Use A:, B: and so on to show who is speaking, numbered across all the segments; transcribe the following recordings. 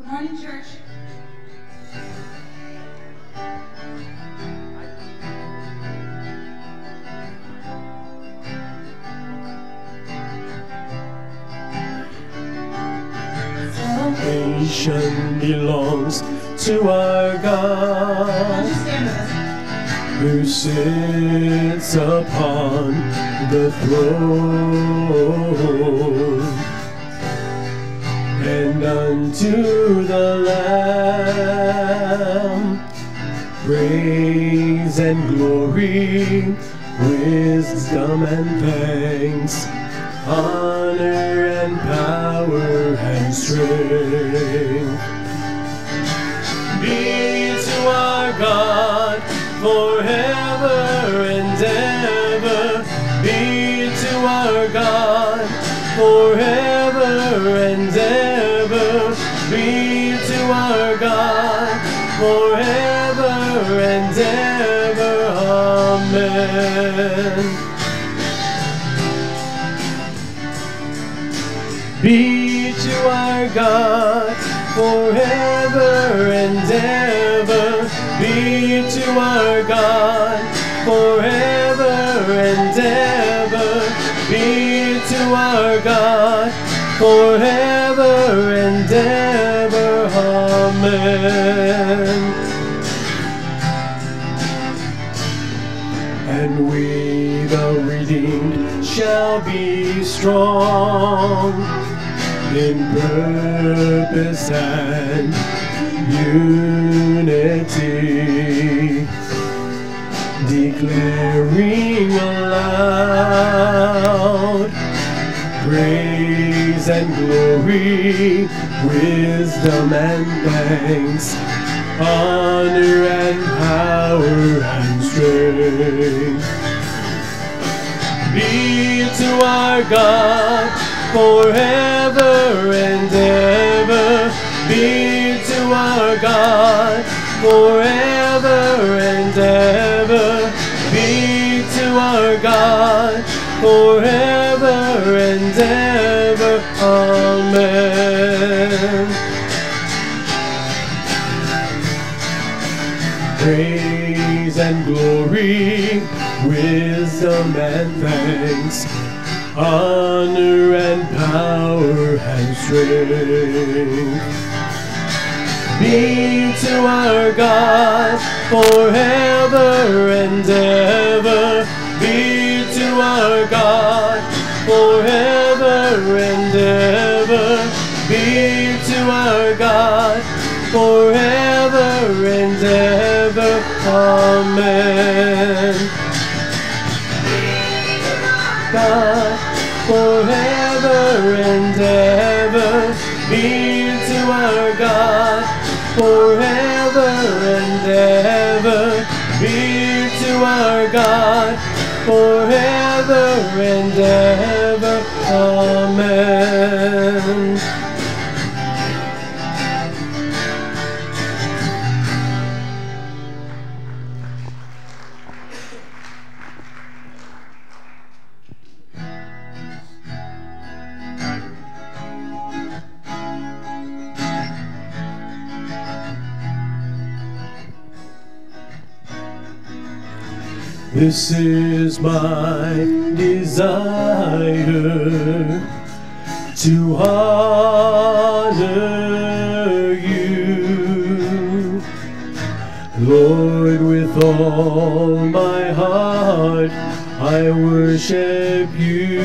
A: Morning, church.
B: Salvation belongs to our God, who sits upon the throne, and unto the Lamb praise and glory, wisdom and thanks, honor and power and strength be to our God forever and ever. Be to our God forever and ever. Be to our God forever and ever. Amen. Be to our God forever and ever. Be to our God forever and ever. Be to our God forever and ever. Amen. And we, the redeemed, shall be strong in purpose and unity, declaring aloud praise and glory, wisdom and thanks, honor and power and strength be to our God forever and ever. Be to our God forever and ever. Be to our God forever and ever. Amen. Praise and glory, wisdom and thanks, honor and power and strength be to our God forever and ever. Be to our God forever and ever. Be to our God forever and ever. Amen. God forever and ever. Be to our God forever and ever. Be to our God forever and ever. Amen. This is my desire, to honor you, Lord, with all my heart I worship you.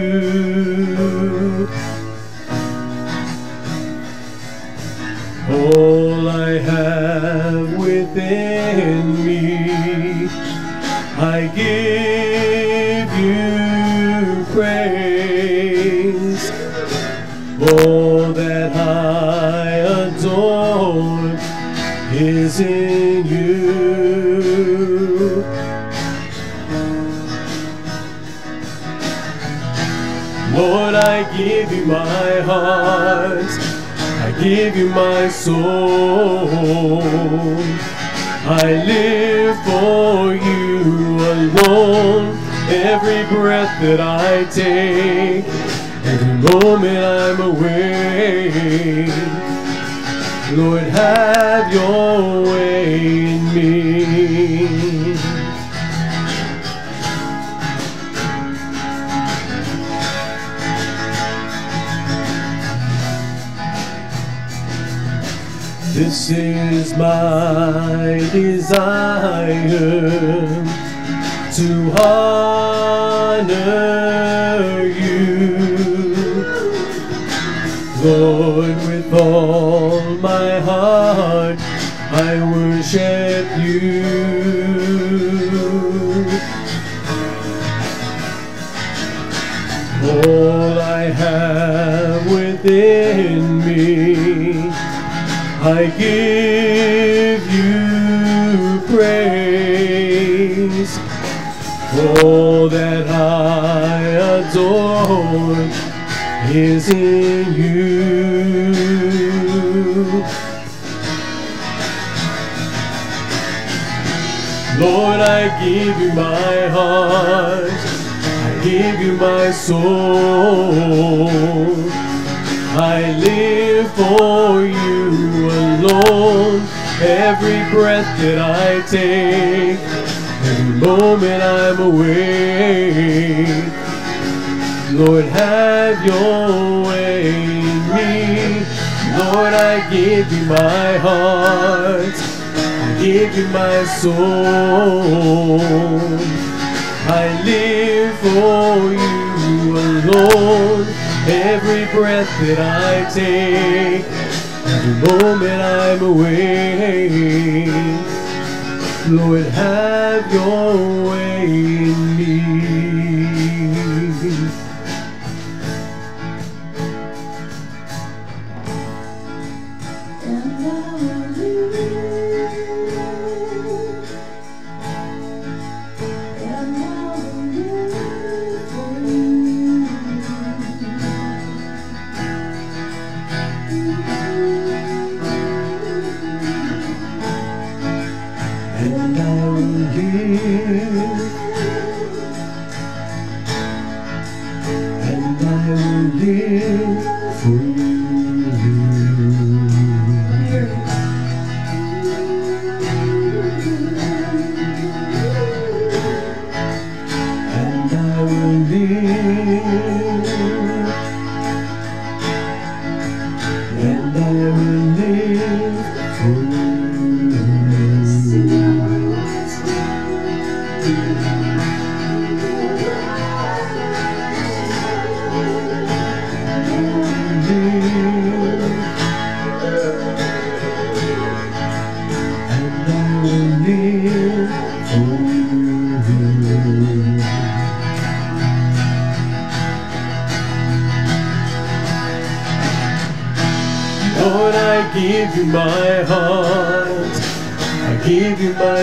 B: All I have within me, I give you praise. All that I adore is in you. Lord, I give you my heart, I give you my soul. I live for you alone. Every breath that I take, every moment I'm awake, Lord, have your way in me. This is my desire, to honor you, Lord, with all my heart I worship you. All I have within me, I give you praise. All that I adore is in you. Lord, I give you my heart, I give you my soul. I live for you alone. Every breath that I take, every moment I'm awake, Lord, have your way in me. Lord, I give you my heart, I give you my soul. I live for you alone. Every breath that I take, every moment I'm awake, Lord, have your way in me.
A: And I will live, and I will live for you.
B: And I will live, and I will live for you. And I will live, and I will live for you. Lord, I give you my heart, I give you my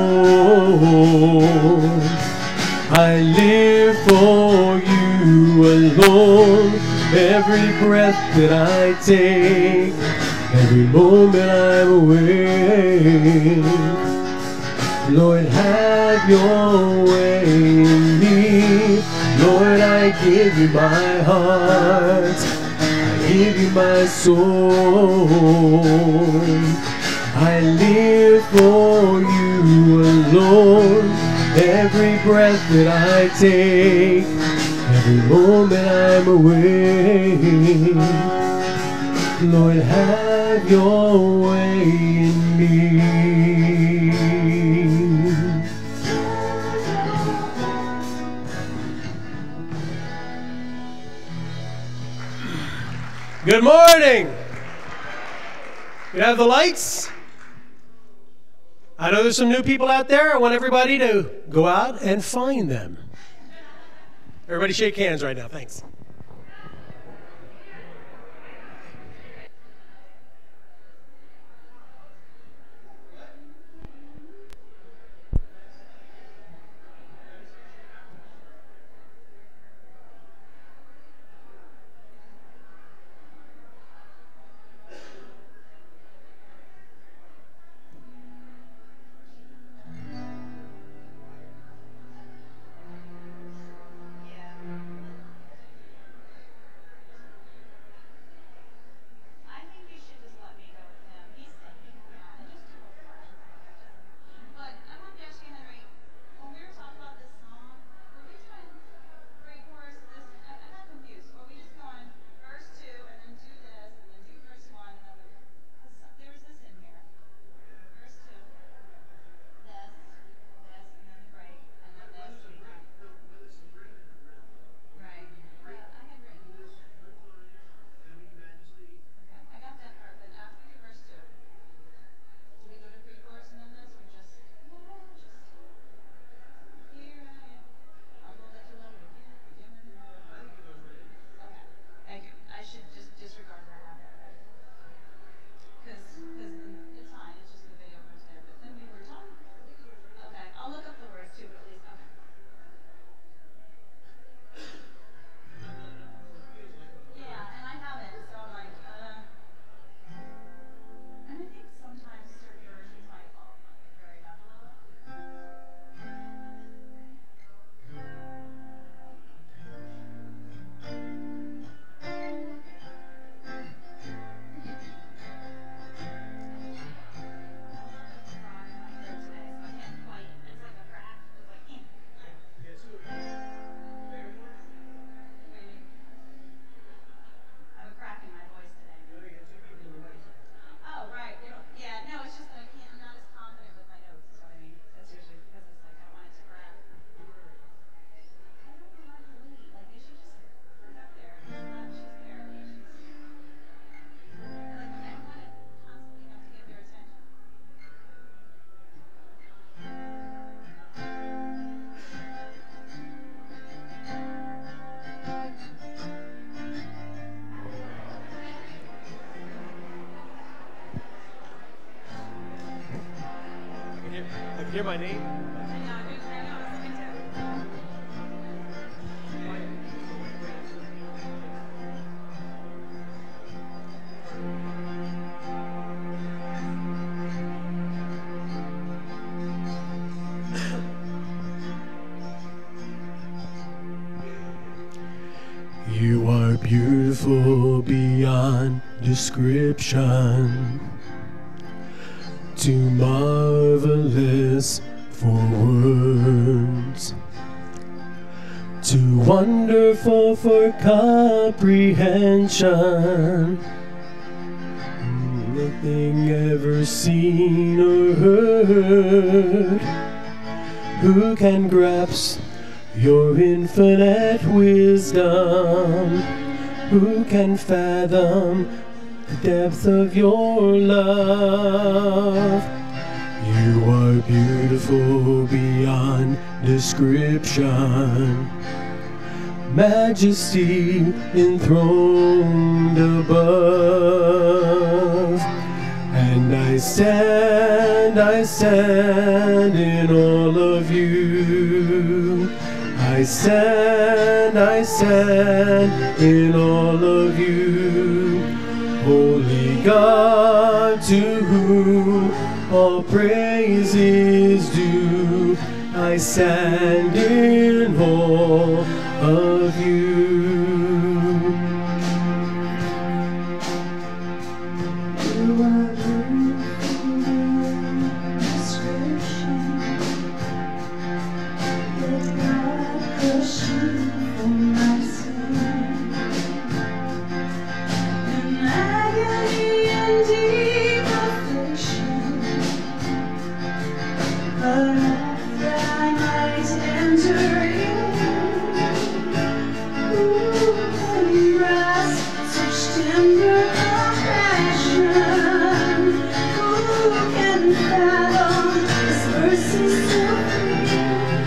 B: soul. I live for you alone. Every breath that I take, every moment I'm awake, Lord, have your way in me. Lord, I give you my heart, I give you my soul. I live for you alone. Every breath that I take, every moment I'm awake, Lord, have your way in me. Good morning. You have the lights? I know there's some new people out there. I want everybody to go out and find them. Everybody shake hands right now. Thanks. Hear my name? You are beautiful beyond description, too marvelous for words, too wonderful for comprehension. Nothing ever seen or heard. Who can grasp your infinite wisdom? Who can fathom the depth of your love? You are beautiful beyond description, majesty enthroned above. And I stand in all of you. I stand in all of you. Holy God, to whom all praise is due. I stand in awe of you.
A: You are beautiful beyond description. Let God crush you for my sin. In agony and deep affliction, cut off that I might enter in. Who can grasp such tender compassion? Who can fathom His mercy so free?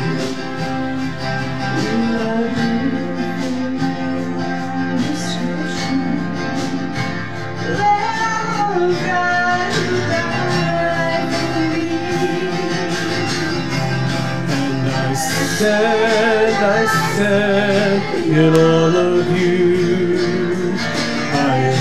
A: You are beautiful beyond description. Lamb of God, who died for me.
B: And I stand in all of you. I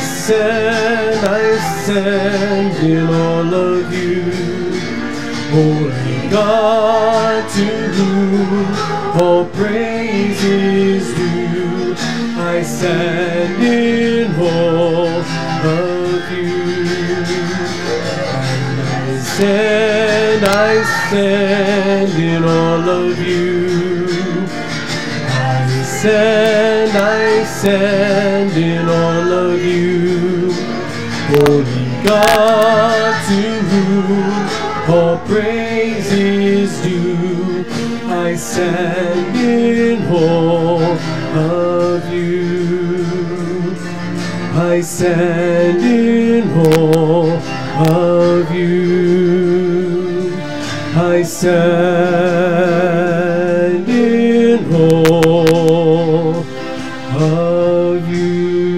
B: stand in all of you. Holy God, to whom all praise is due. I stand in awe of you. And I stand in all of you. I stand in all of you. Holy God, to whom all praise is due. I stand in awe of you. I stand in awe of you. I stand in awe of you.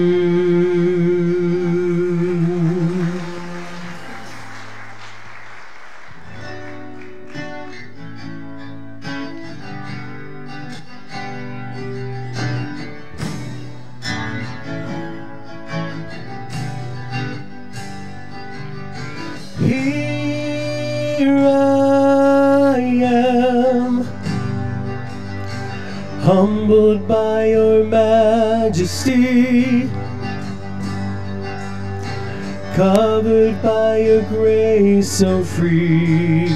B: Here I am, humbled by your majesty, covered by your grace so free.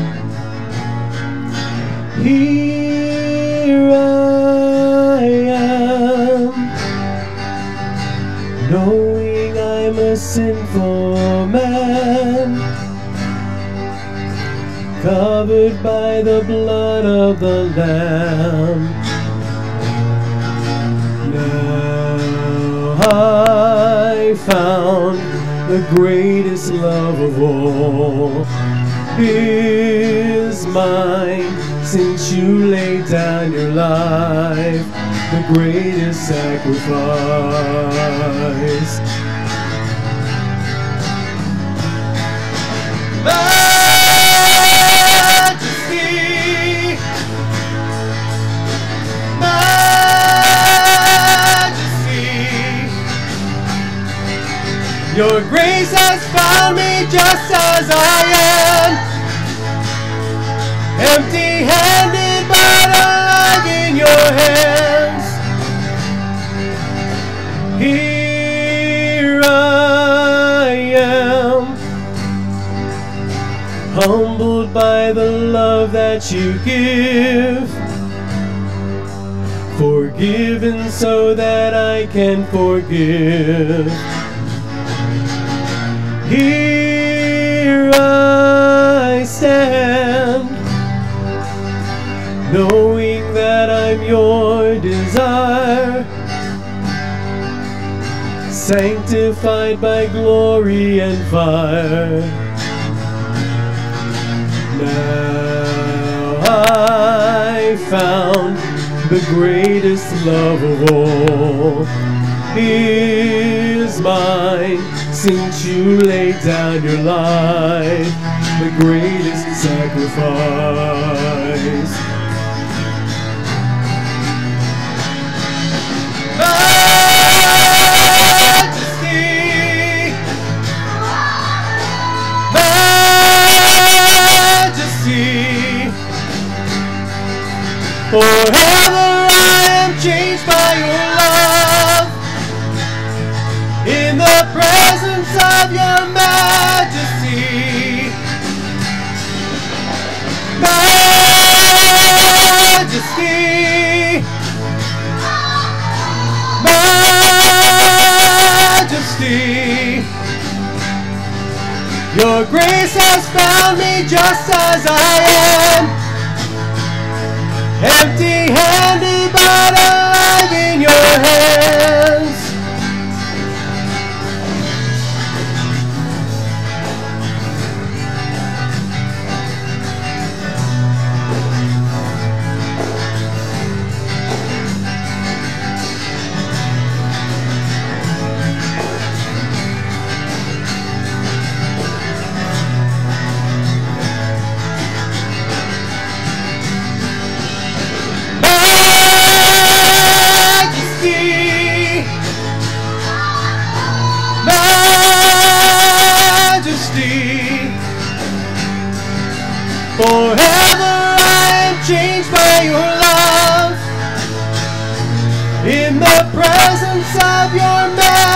B: Here I am, knowing I'm a sinful man, covered by the blood of the Lamb. Now I found the greatest love of all is mine, since you laid down your life, the greatest sacrifice. found me just as I am, empty-handed but alive in your hands. Here I am, humbled by the love that you give, forgiven so that I can forgive. Here I stand, knowing that I'm your desire, sanctified by glory and fire. Now I found the greatest love of all is mine, since you laid down your life, the greatest sacrifice. Majesty, majesty, forever I am changed by your love, in the presence of your majesty. Majesty, majesty, your grace has found me just as I am, empty-handed but alive in your hands. Forever I am changed by your love, in the presence of your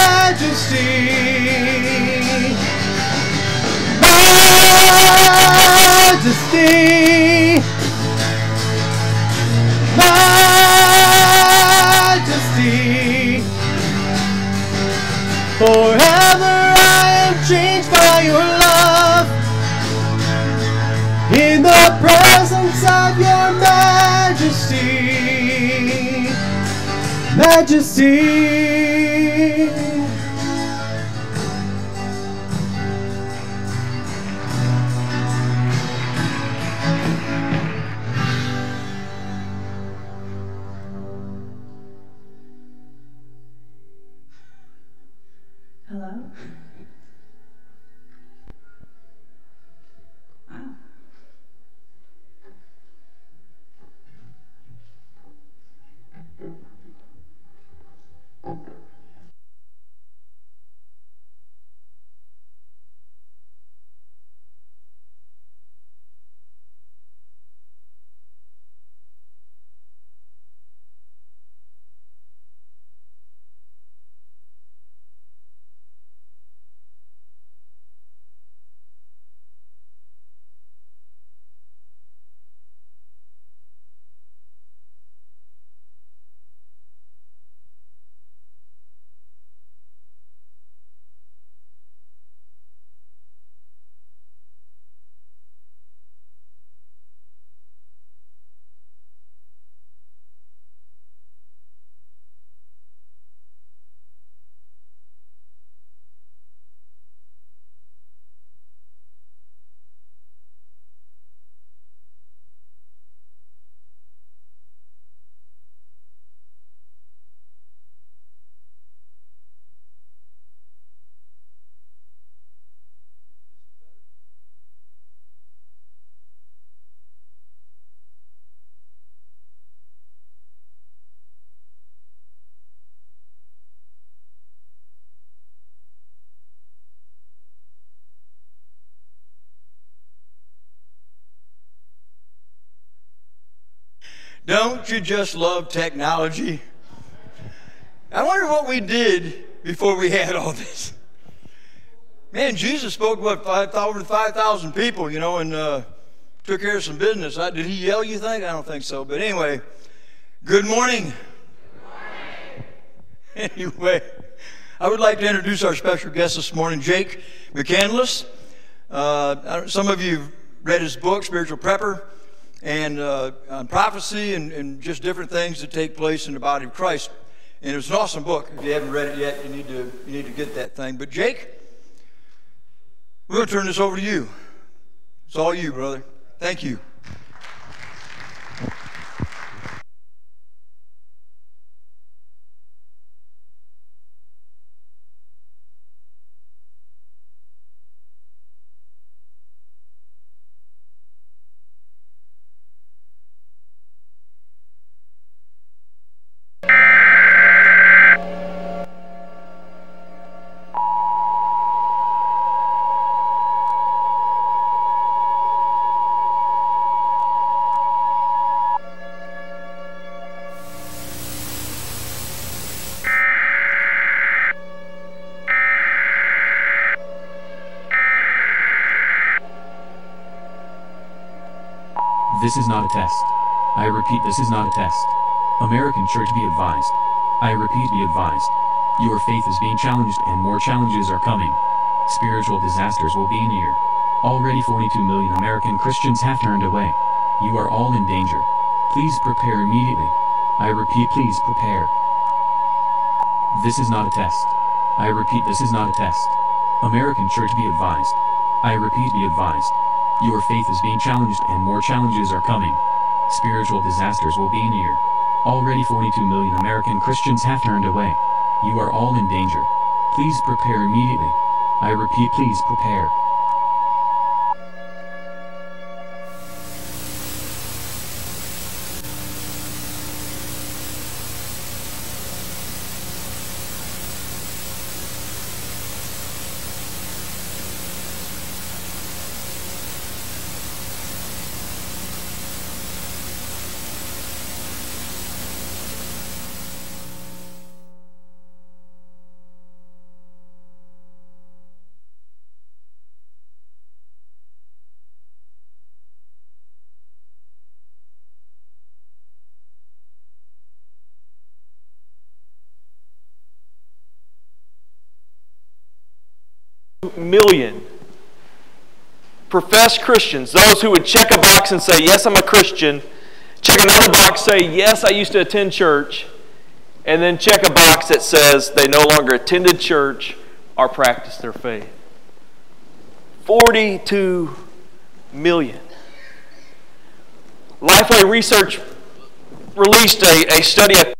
B: majesty. Majesty, majesty, forever I am changed by your love, in the presence of your majesty. Majesty.
A: Hello? Wow.
C: Don't you just love technology? I wonder what we did before we had all this. Man, Jesus spoke, over 5,000 people, and took care of some business. Did he yell, you think? I don't think so. But anyway, good morning. Good morning. Anyway, I would like to introduce our special guest this morning, Jake McCandless. Some of you have read his book, Spiritual Prepper, and on prophecy and just different things that take place in the body of Christ. And it's an awesome book. If you haven't read it yet, you need to get that thing. But Jake, we're going to turn this over to you. It's all you, brother. Thank you.
D: This is not a test. I repeat, this is not a test. American Church, be advised. I repeat, be advised. Your faith is being challenged and more challenges are coming. Spiritual disasters will be near. Already 42 million American Christians have turned away. You are all in danger. Please prepare immediately. I repeat, please prepare. This is not a test. I repeat, this is not a test. American Church, be advised. I repeat, be advised. Your faith is being challenged and more challenges are coming. Spiritual disasters will be near. Already 42 million American Christians have turned away. You are all in danger. Please prepare immediately. I repeat, please prepare.
E: Million professed Christians, those who would check a box and say, yes, I'm a Christian, check another box, say, yes, I used to attend church, and then check a box that says they no longer attended church or practiced their faith. 42 million. Lifeway Research released a study of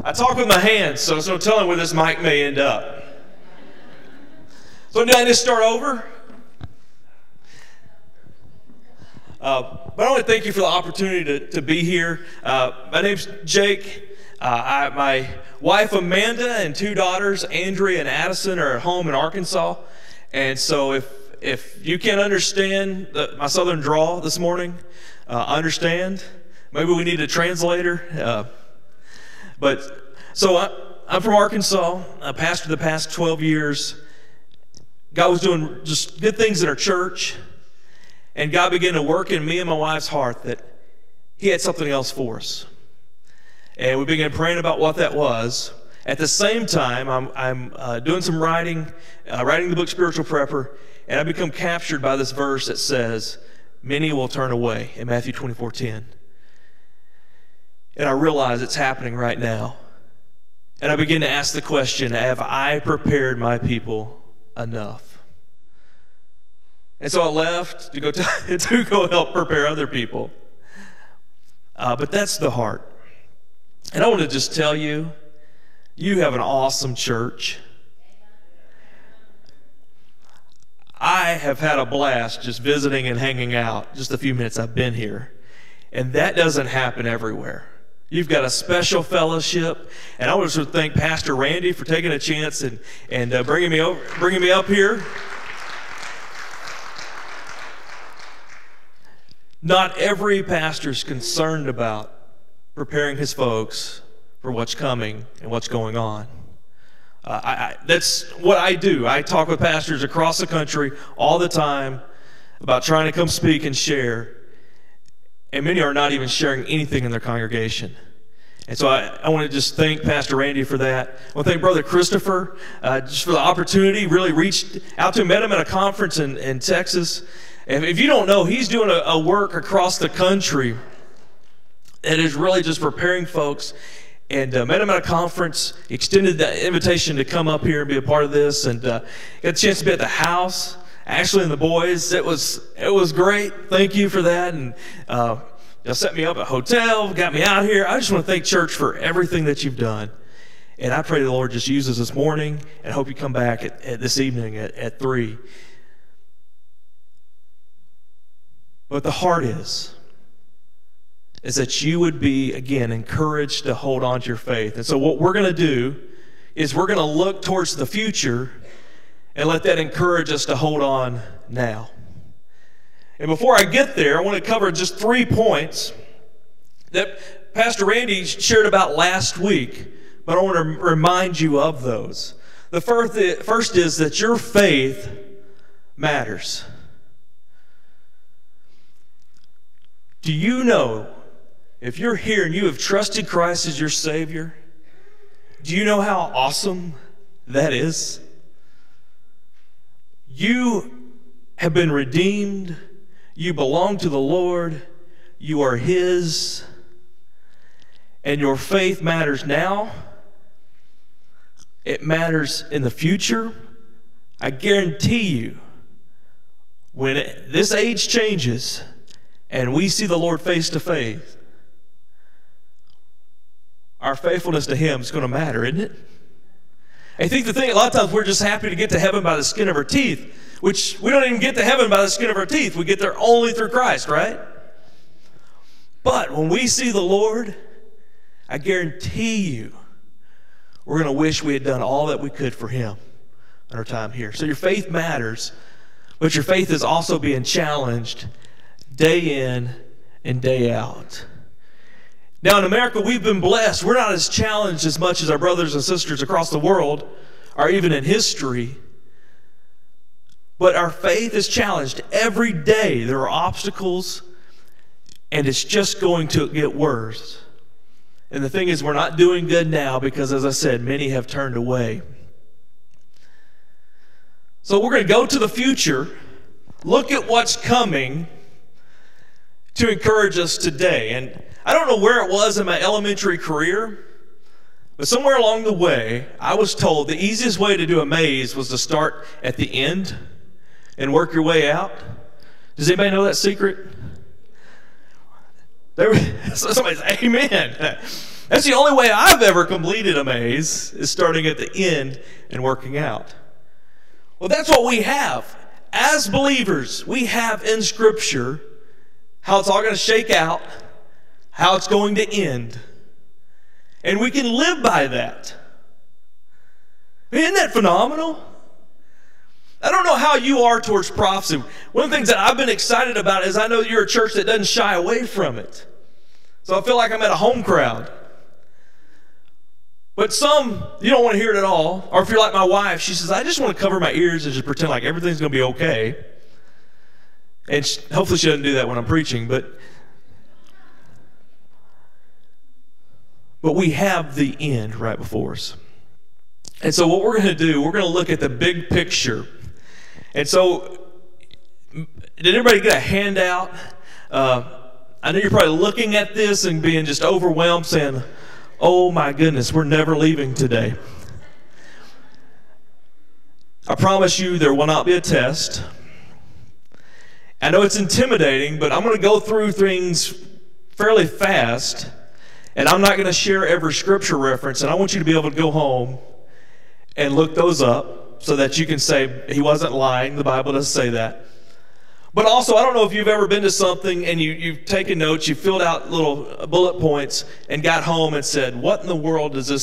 E: I talk with my hands, so there's no telling where this mic may end up. So did I just start over? But I want to thank you for the opportunity to be here. My name's Jake. My wife Amanda and 2 daughters, Andrea and Addison, are at home in Arkansas. And so if you can't understand my southern drawl this morning, understand. Maybe we need a translator. So I'm from Arkansas. I pastored the past 12 years. God was doing just good things at our church. And God began to work in me and my wife's heart that He had something else for us. And we began praying about what that was. At the same time, I'm doing some writing the book Spiritual Prepper, and I become captured by this verse that says, "Many will turn away," in Matthew 24:10. And I realize it's happening right now. And I begin to ask the question, have I prepared my people enough? And so I left to go help prepare other people. But that's the heart. And I want to just tell you, you have an awesome church. I have had a blast just visiting and hanging out just a few minutes I've been here. And that doesn't happen everywhere. You've got a special fellowship. And I want to thank Pastor Randy for taking a chance and bringing me up here. Not every pastor is concerned about preparing his folks for what's coming and what's going on. That's what I do. I talk with pastors across the country all the time about trying to come speak and share. And many are not even sharing anything in their congregation. And so I want to just thank Pastor Randy for that. I want to thank Brother Christopher just for the opportunity. Really reached out to him, met him at a conference in Texas. And if you don't know, he's doing a work across the country that is really just preparing folks. And met him at a conference, extended the invitation to come up here and be a part of this, and got a chance to be at the house. Ashley and the boys, it was great. Thank you for that. And y'all set me up at a hotel, got me out here. I just want to thank church for everything that you've done. And I pray the Lord just uses this morning, and hope you come back at this evening at 3. But the heart is that you would be, again, encouraged to hold on to your faith. And so what we're going to do is we're going to look towards the future and let that encourage us to hold on now. And before I get there, I want to cover just 3 points that Pastor Randy shared about last week, but I want to remind you of those. The first is that your faith matters. Do you know, if you're here and you have trusted Christ as your Savior, do you know how awesome that is? You have been redeemed. You belong to the Lord. You are His. And your faith matters now. It matters in the future. I guarantee you, when this age changes and we see the Lord face to face, our faithfulness to Him is going to matter, isn't it? I think the thing, a lot of times we're just happy to get to heaven by the skin of our teeth, which we don't even get to heaven by the skin of our teeth. We get there only through Christ, right? But when we see the Lord, I guarantee you, we're going to wish we had done all that we could for Him in our time here. So your faith matters, but your faith is also being challenged day in and day out. Now in America, we've been blessed. We're not as challenged as much as our brothers and sisters across the world, or even in history. But our faith is challenged every day. There are obstacles, and it's just going to get worse. And the thing is, we're not doing good now because, as I said, many have turned away. So we're going to go to the future, look at what's coming to encourage us today. And I don't know where it was in my elementary career, but somewhere along the way, I was told the easiest way to do a maze was to start at the end and work your way out. Does anybody know that secret? Somebody say, amen. That's the only way I've ever completed a maze, is starting at the end and working out. Well, that's what we have. As believers, we have in Scripture how it's all going to shake out, how it's going to end. And we can live by that. Isn't that phenomenal? I don't know how you are towards prophecy. One of the things that I've been excited about is I know you're a church that doesn't shy away from it. So I feel like I'm at a home crowd. But some, you don't want to hear it at all. Or if you're like my wife, she says, I just want to cover my ears and just pretend like everything's going to be okay. And hopefully she doesn't do that when I'm preaching. But we have the end right before us. And so what we're going to do, we're going to look at the big picture. And so, did everybody get a handout? I know you're probably looking at this and being just overwhelmed, saying, oh my goodness, we're never leaving today. I promise you there will not be a test. I know it's intimidating, but I'm going to go through things fairly fast, and I'm not going to share every scripture reference, and I want you to be able to go home and look those up so that you can say, he wasn't lying, the Bible doesn't say that. But also, I don't know if you've ever been to something and you've taken notes, you filled out little bullet points and got home and said, what in the world did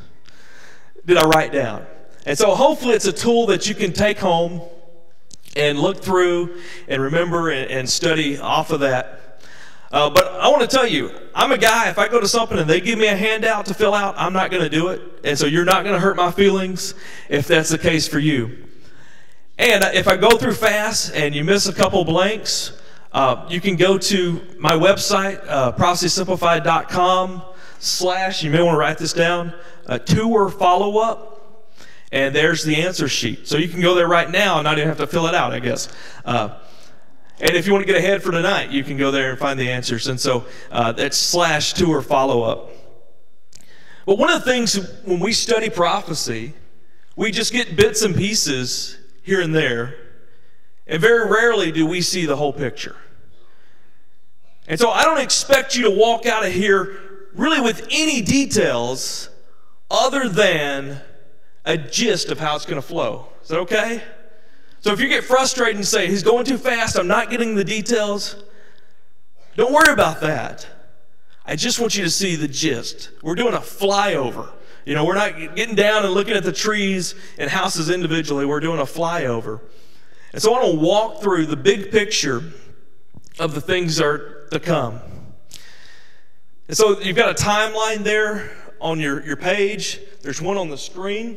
E: I write down? And so hopefully it's a tool that you can take home and look through and remember and study off of that. But I want to tell you, I'm a guy, if I go to something and they give me a handout to fill out, I'm not going to do it. And so you're not going to hurt my feelings if that's the case for you. And if I go through fast and you miss a couple blanks, you can go to my website, prophecysimplified.com/ you may want to write this down, tour follow-up, and there's the answer sheet. So you can go there right now and not even have to fill it out, I guess. And if you want to get ahead for tonight, you can go there and find the answers. And so that's / tour follow-up. But one of the things when we study prophecy, we just get bits and pieces here and there, and very rarely do we see the whole picture. And so I don't expect you to walk out of here really with any details other than a gist of how it's going to flow. Is that okay? So if you get frustrated and say, he's going too fast, I'm not getting the details, don't worry about that. I just want you to see the gist. We're doing a flyover. You know, we're not getting down and looking at the trees and houses individually. We're doing a flyover. And so I want to walk through the big picture of the things that are to come. And so you've got a timeline there on your page. There's one on the screen.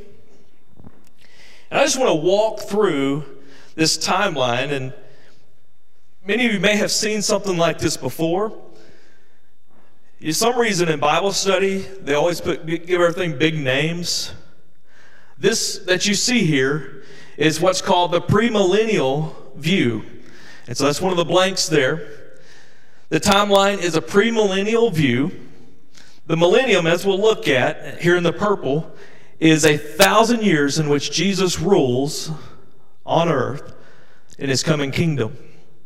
E: And I just want to walk through this timeline. And many of you may have seen something like this before. For some reason in Bible study, they always give everything big names. This that you see here is what's called the premillennial view. And so that's one of the blanks there. The timeline is a premillennial view. The millennium, as we'll look at here in the purple, is 1,000 years in which Jesus rules on earth in his coming kingdom.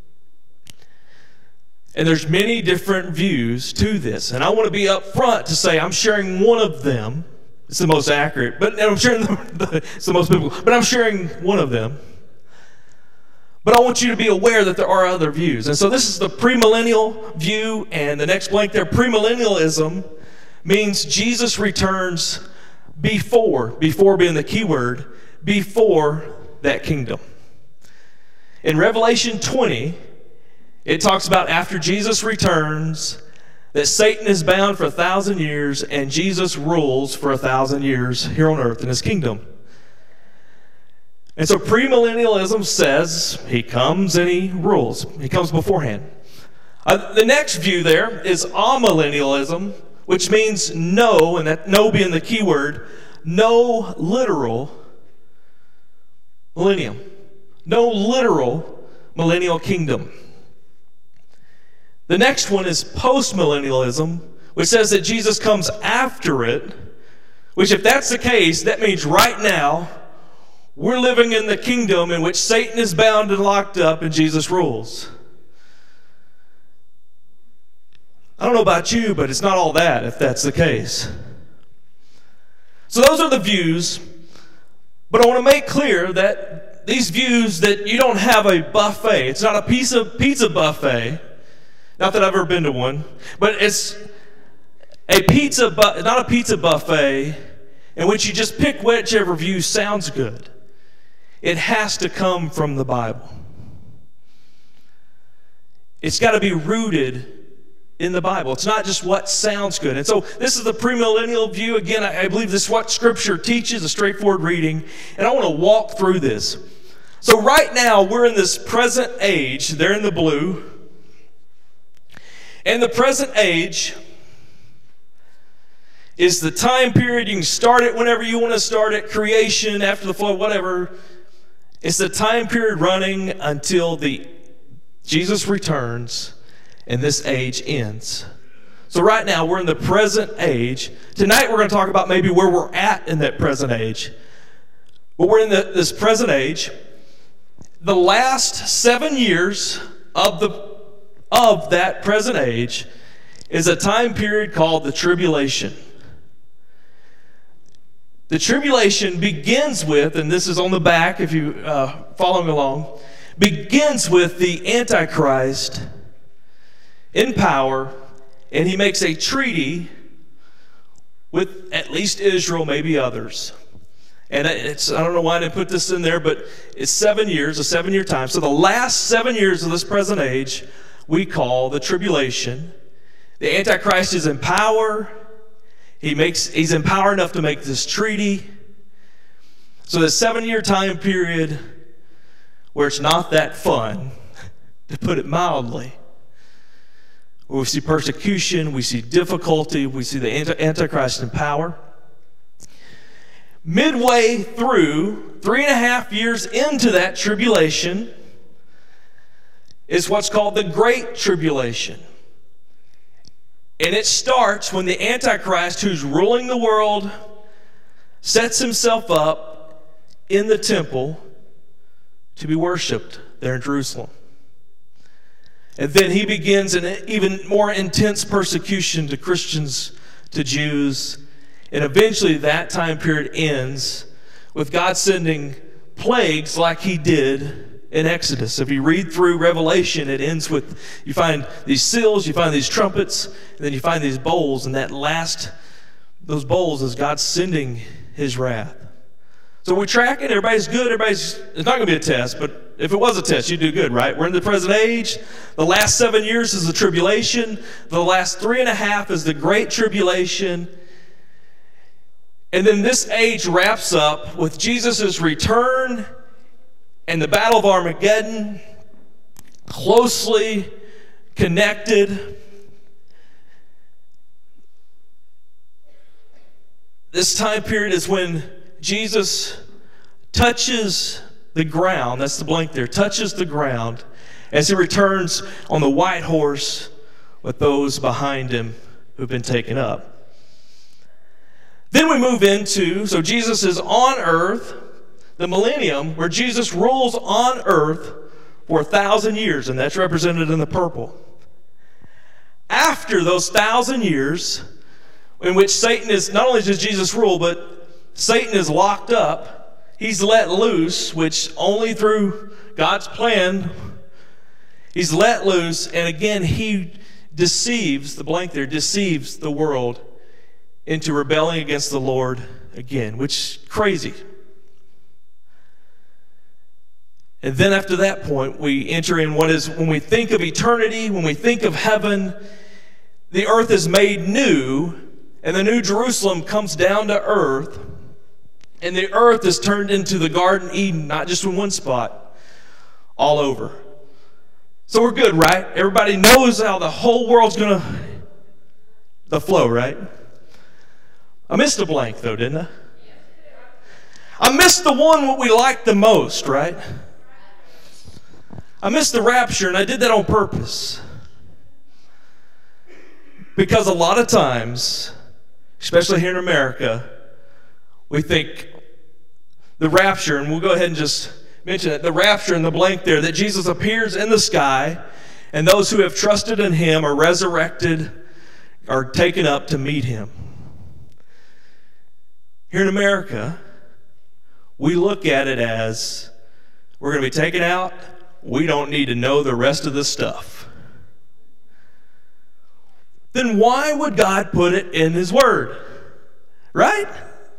E: And there's many different views to this. And I want to be up front to say I'm sharing one of them. It's the most accurate, but I'm sharing it's the most biblical. But I'm sharing one of them. But I want you to be aware that there are other views. And so this is the premillennial view, and the next blank there, premillennialism, means Jesus returns before being the key word, before that kingdom. In Revelation 20, it talks about after Jesus returns, that Satan is bound for 1,000 years and Jesus rules for 1,000 years here on earth in his kingdom. And so premillennialism says he comes and he rules. He comes beforehand. The next view there is amillennialism, which means no, and that no being the key word, no literal millennium. No literal millennial kingdom. The next one is postmillennialism, which says that Jesus comes after it, which if that's the case, that means right now we're living in the kingdom in which Satan is bound and locked up and Jesus rules.
F: I don't know about you, but it's not all that if that's the case. So those are the views, but I want to make clear that these views that you don't have a buffet. It's not a pizza buffet. Not that I've ever been to one, but it's not a pizza buffet in which you just pick whichever view sounds good. It has to come from the Bible. It's got to be rooted in the Bible. It's not just what sounds good. And so this is the premillennial view. Again, I believe this is what Scripture teaches, a straightforward reading. And I want to walk through this. So right now, we're in this present age. They're in the blue. And the present age is the time period. You can start it whenever you want to start it. Creation, after the flood, whatever. It's the time period running until Jesus returns and this age ends. So right now, we're in the present age. Tonight, we're going to talk about maybe where we're at in that present age. But we're in this present age. The last 7 years of that present age is a time period called the tribulation. The tribulation begins with, and this is on the back if you following along, begins with the Antichrist in power, and he makes a treaty with at least Israel, maybe others. And I don't know why I didn't put this in there, but it's 7 years, a 7-year time. So the last 7 years of this present age we call the tribulation. The Antichrist is in power. He's in power enough to make this treaty. So the 7-year time period where it's not that fun, to put it mildly, where we see persecution, we see difficulty, we see the Antichrist in power. Midway through, 3.5 years into that tribulation, is what's called the Great Tribulation. And it starts when the Antichrist, who's ruling the world, sets himself up in the temple to be worshipped there in Jerusalem. And then he begins an even more intense persecution to Christians, to Jews. And eventually that time period ends with God sending plagues like he did in Exodus. If you read through Revelation, it ends with, you find these seals, you find these trumpets, and then you find these bowls. And those bowls is God sending his wrath. So we're tracking, everybody's good, it's not going to be a test, but if it was a test, you'd do good, right? We're in the present age. The last 7 years is the tribulation. The last 3.5 is the Great Tribulation. And then this age wraps up with Jesus' return and the Battle of Armageddon, closely connected. This time period is when Jesus touches the ground, that's the blank there, touches the ground as he returns on the white horse with those behind him who've been taken up. Then we move into, so Jesus is on earth, the millennium, where Jesus rules on earth for 1,000 years, and that's represented in the purple. After those 1,000 years, in which Satan is, not only does Jesus rule, but Satan is locked up, he's let loose, which only through God's plan, he's let loose, and again, he deceives, the blank there, deceives the world into rebelling against the Lord again, which is crazy. And then after that point, we enter in what is, when we think of eternity, when we think of heaven, the earth is made new, and the new Jerusalem comes down to earth, and the earth is turned into the Garden Eden, not just in one spot, all over. So we're good, right? Everybody knows how the whole world's going to, the flow, right? I missed a blank, though, didn't I? I missed the one we like the most, right? I missed the rapture, and I did that on purpose. Because a lot of times, especially here in America, we think the rapture, and we'll go ahead and just mention it, the rapture in the blank there, that Jesus appears in the sky, and those who have trusted in him are resurrected are taken up to meet him. Here in America, we look at it as we're going to be taken out. We don't need to know the rest of the stuff. Then why would God put it in his word? Right?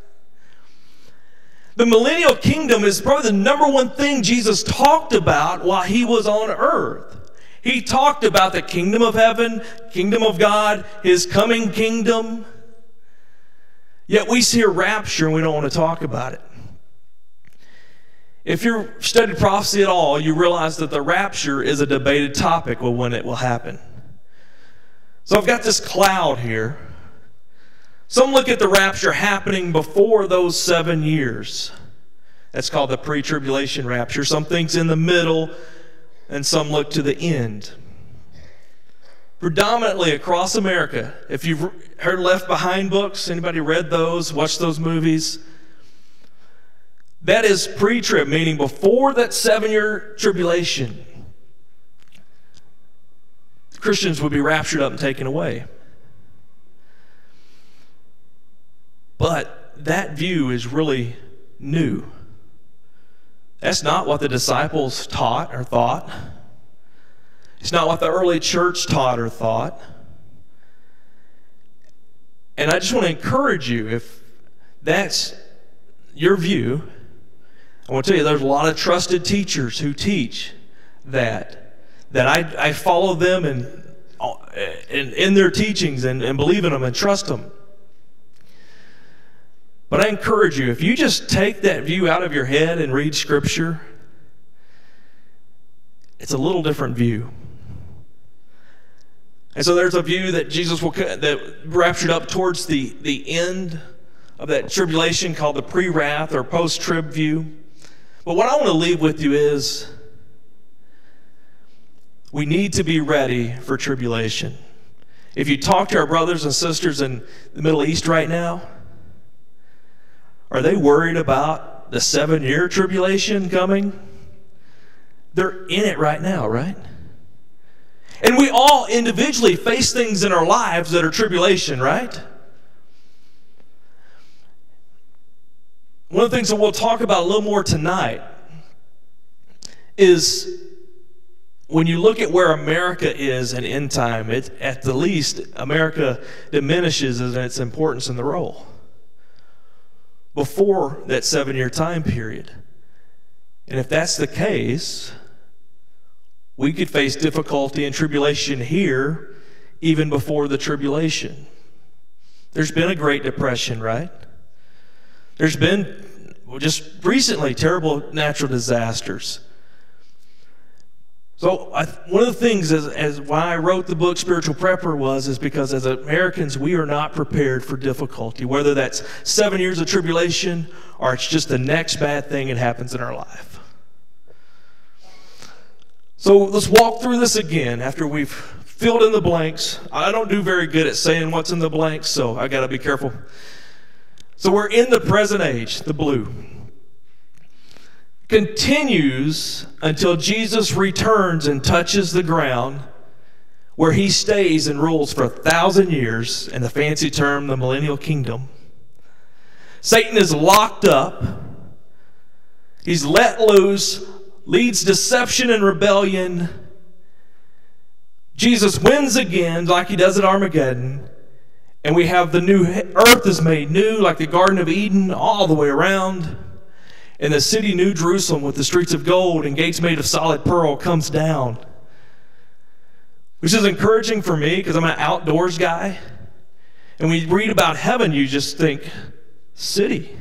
F: The millennial kingdom is probably the number one thing Jesus talked about while he was on earth. He talked about the kingdom of heaven, kingdom of God, his coming kingdom. Yet we see a rapture and we don't want to talk about it. If you've studied prophecy at all, you realize that the rapture is a debated topic of when it will happen. So I've got this cloud here. Some look at the rapture happening before those 7 years. That's called the pre-tribulation rapture. Some think's in the middle, and some look to the end. Predominantly across America, if you've heard Left Behind books, anybody read those, watched those movies? That is pre-trib, meaning before that 7-year tribulation, Christians would be raptured up and taken away. But that view is really new. That's not what the disciples taught or thought. It's not what the early church taught or thought. And I just want to encourage you, if that's your view, I want to tell you there's a lot of trusted teachers who teach that I follow them in their teachings and believe in them and trust them. But I encourage you, if you just take that view out of your head and read Scripture, it's a little different view. And so there's a view that Jesus will that raptured up towards the end of that tribulation called the pre-wrath or post-trib view. But what I want to leave with you is we need to be ready for tribulation. If you talk to our brothers and sisters in the Middle East right now, are they worried about the 7-year tribulation coming? They're in it right now, right? And we all individually face things in our lives that are tribulation, right? One of the things that we'll talk about a little more tonight is when you look at where America is in end time, at the least, America diminishes in its importance in the role before that 7-year time period. And if that's the case, we could face difficulty and tribulation here even before the tribulation. There's been a Great Depression, right? There's been, just recently, terrible natural disasters. So one of the things as why I wrote the book Spiritual Prepper is because as Americans we are not prepared for difficulty, whether that's 7 years of tribulation or it's just the next bad thing that happens in our life. So let's walk through this again after we've filled in the blanks. I don't do very good at saying what's in the blanks, so I got to be careful. So we're in the present age, the blue. Continues until Jesus returns and touches the ground, where he stays and rules for 1,000 years, in the fancy term, the millennial kingdom. Satan is locked up. He's let loose, leads deception and rebellion. Jesus wins again like he does at Armageddon. And we have the new earth is made new, like the Garden of Eden, all the way around. And the city New Jerusalem with the streets of gold and gates made of solid pearl comes down. Which is encouraging for me because I'm an outdoors guy. And when you read about heaven, you just think, city.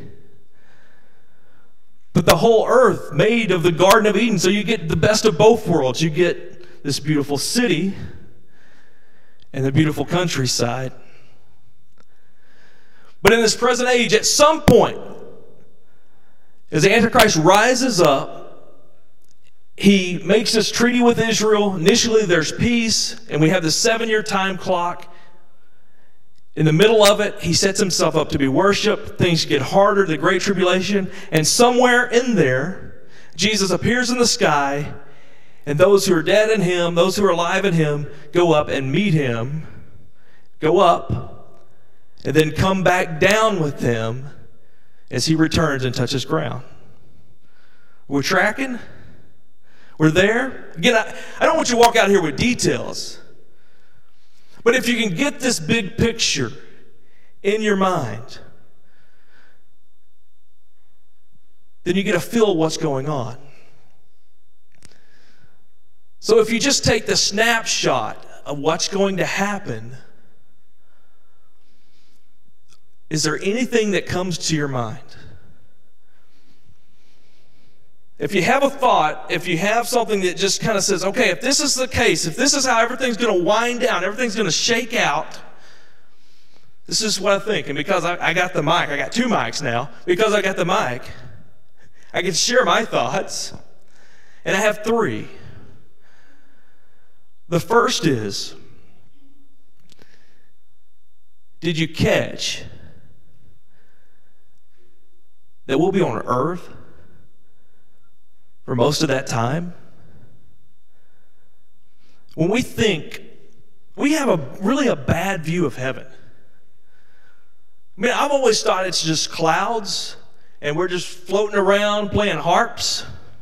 F: But the whole earth made of the Garden of Eden, so you get the best of both worlds. You get this beautiful city and the beautiful countryside. But in this present age, at some point, as the Antichrist rises up, he makes this treaty with Israel. Initially, there's peace, and we have the 7-year time clock. In the middle of it, he sets himself up to be worshipped. Things get harder, the Great Tribulation. And somewhere in there, Jesus appears in the sky, and those who are dead in him, those who are alive in him, go up and meet him go up, and then come back down with him as he returns and touches ground. We're tracking? We're there? Again, I don't want you to walk out here with details. But if you can get this big picture in your mind, then you get a feel of what's going on. So if you just take the snapshot of what's going to happen, is there anything that comes to your mind? If you have a thought, if you have something that just kind of says, okay, if this is the case, if this is how everything's going to wind down, everything's going to shake out, this is what I think. And because I got the mic, I got 2 mics now, because I got the mic, I can share my thoughts, and I have 3. The first is, did you catch that we'll be on earth for most of that time? When we think, we have really a bad view of heaven. I mean, I've always thought it's just clouds and we're just floating around playing harps.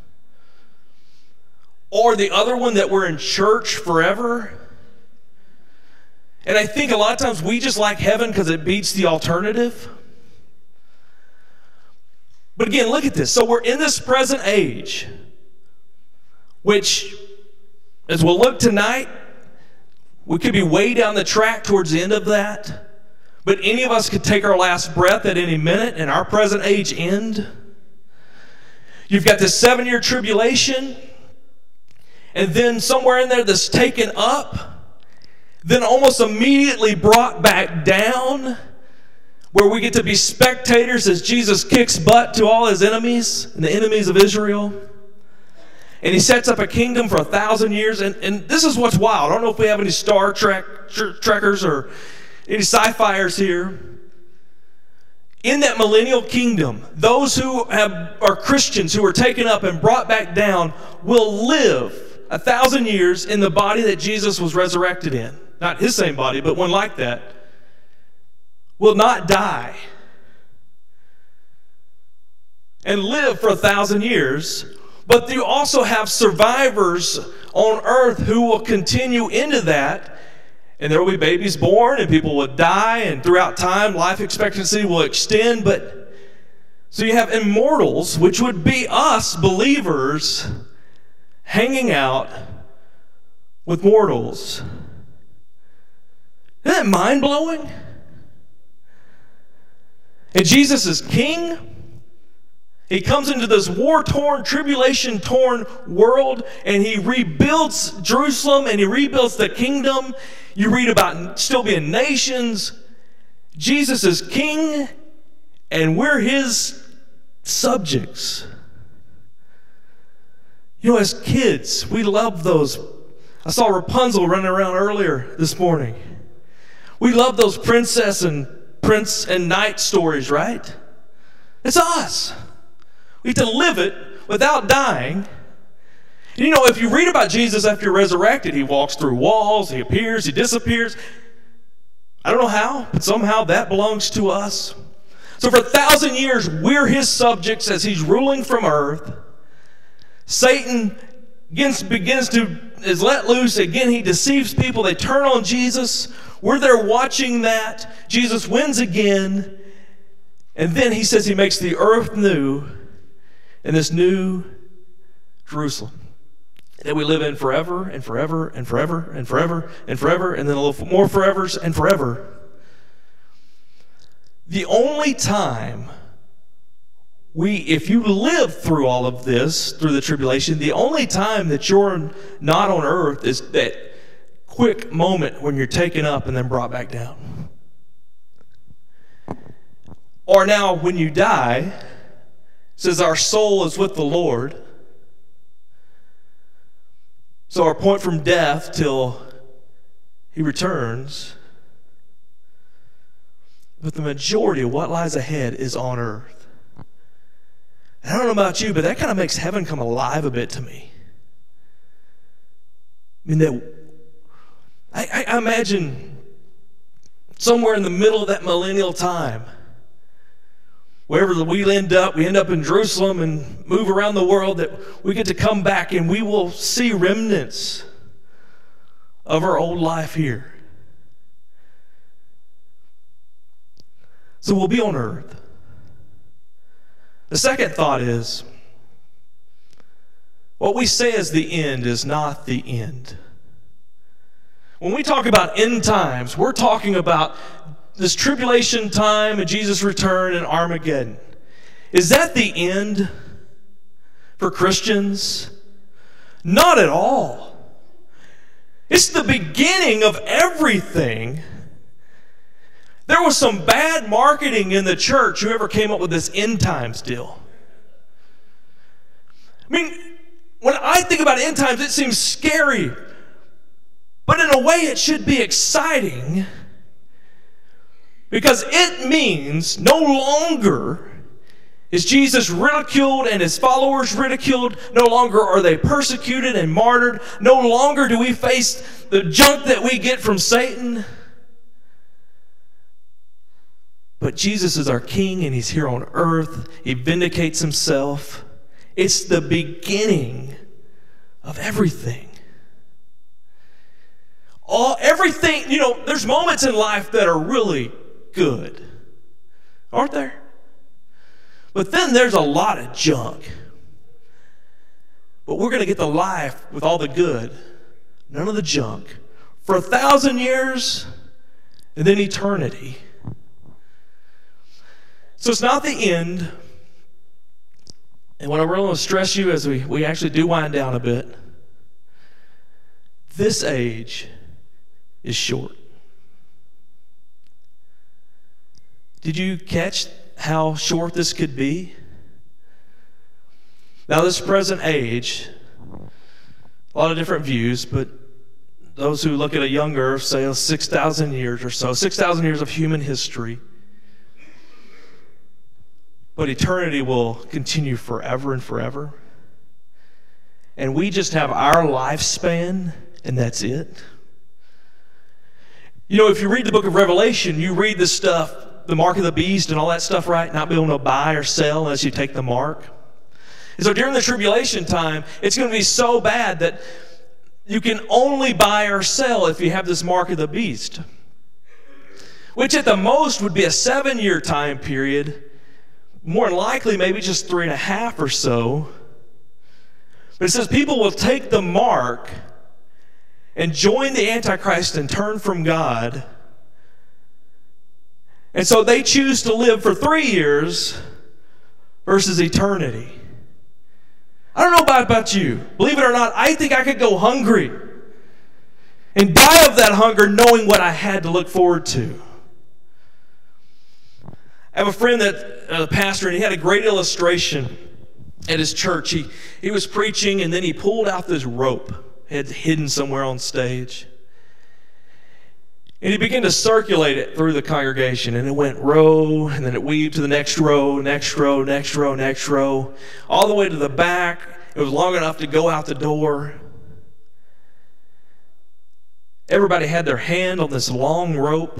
F: Or the other one, that we're in church forever. And I think a lot of times we just like heaven because it beats the alternative. But again, look at this. So we're in this present age, which, as we'll look tonight, we could be way down the track towards the end of that. But any of us could take our last breath at any minute and our present age end. You've got this 7-year tribulation, and then somewhere in there that's taken up, then almost immediately brought back down, where we get to be spectators as Jesus kicks butt to all his enemies and the enemies of Israel. And he sets up a kingdom for 1,000 years. And this is what's wild. I don't know if we have any Star Trek trekkers or any sci-fiers here. In that millennial kingdom, those who are Christians who are taken up and brought back down will live 1,000 years in the body that Jesus was resurrected in. Not his same body, but one like that. Will not die and live for 1,000 years. But you also have survivors on earth who will continue into that, and there will be babies born and people will die, and throughout time life expectancy will extend. But so you have immortals, which would be us believers, hanging out with mortals. Isn't that mind-blowing? And Jesus is king. He comes into this war-torn, tribulation-torn world, and he rebuilds Jerusalem, and he rebuilds the kingdom. You read about still being nations. Jesus is king, and we're his subjects. You know, as kids, we love those. I saw Rapunzel running around earlier this morning. We love those princess and prince and knight stories, right? It's us. We have to live it without dying. You know, if you read about Jesus after you're resurrected, he walks through walls, he appears, he disappears. I don't know how, but somehow that belongs to us. So for 1,000 years, we're his subjects as he's ruling from earth. Satan is let loose. Again, he deceives people. They turn on Jesus. We're there watching that. Jesus wins again. And then he says he makes the earth new in this new Jerusalem that we live in forever and forever and forever and forever and forever, and then a little more forevers and forever. The only time if you live through all of this, through the tribulation, the only time that you're not on earth is that quick moment when you're taken up and then brought back down. Or now when you die, it says our soul is with the Lord. So our point from death till he returns. But the majority of what lies ahead is on earth. And I don't know about you, but that kind of makes heaven come alive a bit to me. I mean, I imagine somewhere in the middle of that millennial time, wherever we end up in Jerusalem and move around the world, that we get to come back and we will see remnants of our old life here. So we'll be on earth. The second thought is, what we say is the end is not the end. When we talk about end times, we're talking about this tribulation time and Jesus' return and Armageddon. Is that the end for Christians? Not at all. It's the beginning of everything. There was some bad marketing in the church, whoever came up with this end times deal. I mean, when I think about end times, it seems scary. But in a way, it should be exciting, because it means no longer is Jesus ridiculed and his followers ridiculed. No longer are they persecuted and martyred. No longer do we face the junk that we get from Satan. But Jesus is our King, and he's here on earth. He vindicates himself. It's the beginning of everything. Everything, there's moments in life that are really good, aren't there? But then there's a lot of junk. But we're going to get the life with all the good, none of the junk, for 1,000 years and then eternity. So it's not the end. And what I really want to stress you as we actually do wind down a bit, this age is short. Did you catch how short this could be? Now, this present age, a lot of different views, but those who look at a young earth say 6,000 years or so, 6,000 years of human history. But eternity will continue forever and forever. And we just have our lifespan, and that's it. If you read the book of Revelation, you read this stuff, the mark of the beast and all that stuff, right? Not being able to buy or sell unless you take the mark. And so during the tribulation time, it's going to be so bad that you can only buy or sell if you have this mark of the beast, which at the most would be a 7-year time period. More than likely, maybe just 3.5 or so. But it says people will take the mark and join the Antichrist and turn from God. And so they choose to live for 3 years versus eternity. I don't know about you. Believe it or not, I think I could go hungry and die of that hunger knowing what I had to look forward to. I have a friend a pastor, and he had a great illustration at his church. He was preaching, and then he pulled out this rope. He had hidden somewhere on stage. And he began to circulate it through the congregation, and it went row, and then it weaved to the next row, next row, next row, next row, all the way to the back. It was long enough to go out the door. Everybody had their hand on this long rope.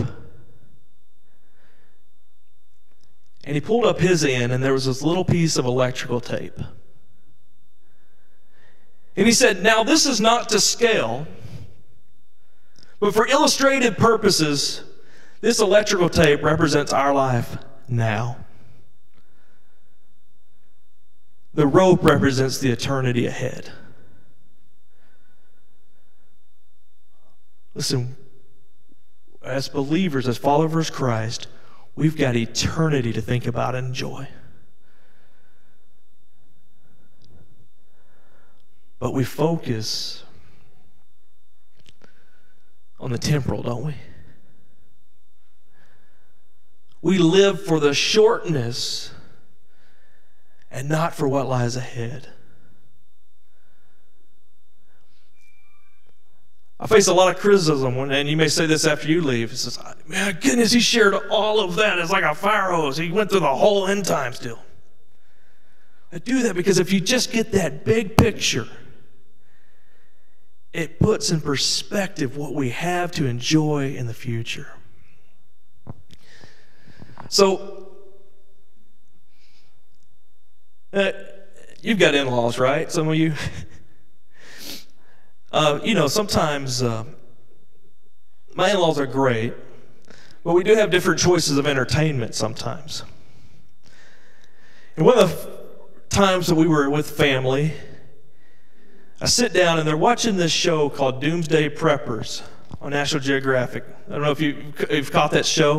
F: And he pulled up his end, and there was this little piece of electrical tape. And he said, now this is not to scale, but for illustrative purposes, this electrical tape represents our life now. The rope represents the eternity ahead. Listen, as believers, as followers of Christ, we've got eternity to think about and enjoy. But we focus on the temporal, don't we? We live for the shortness and not for what lies ahead. I face a lot of criticism, and you may say this after you leave. It says, man, goodness, he shared all of that. It's like a fire hose. He went through the whole end times deal. I do that because if you just get that big picture, it puts in perspective what we have to enjoy in the future. So, you've got in-laws, right? Some of you. Sometimes my in-laws are great, but we do have different choices of entertainment sometimes. And one of the times that we were with family, I sit down and they're watching this show called Doomsday Preppers on National Geographic. I don't know if you've caught that show.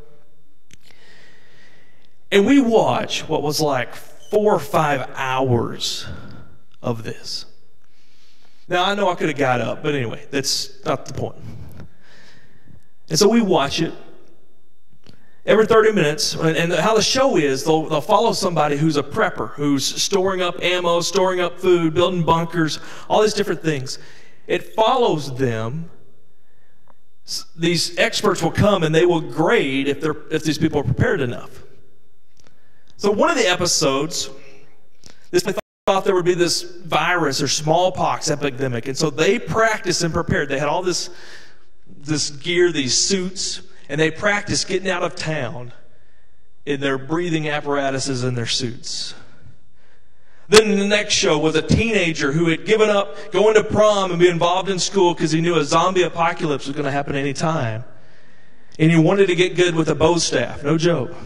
F: And we watch what was like 4 or 5 hours of this. Now, I know I could have got up, but anyway, that's not the point. And so we watch it every 30 minutes. And how the show is, they'll follow somebody who's a prepper, who's storing up ammo, storing up food, building bunkers, all these different things. It follows them. These experts will come and they will grade if these people are prepared enough. So one of the episodes, they thought there would be this virus or smallpox epidemic, and so they practiced and prepared. They had all this gear, these suits, and they practiced getting out of town in their breathing apparatuses and their suits. Then the next show was a teenager who had given up going to prom and be involved in school because he knew a zombie apocalypse was going to happen any time. And he wanted to get good with a bow staff. No joke.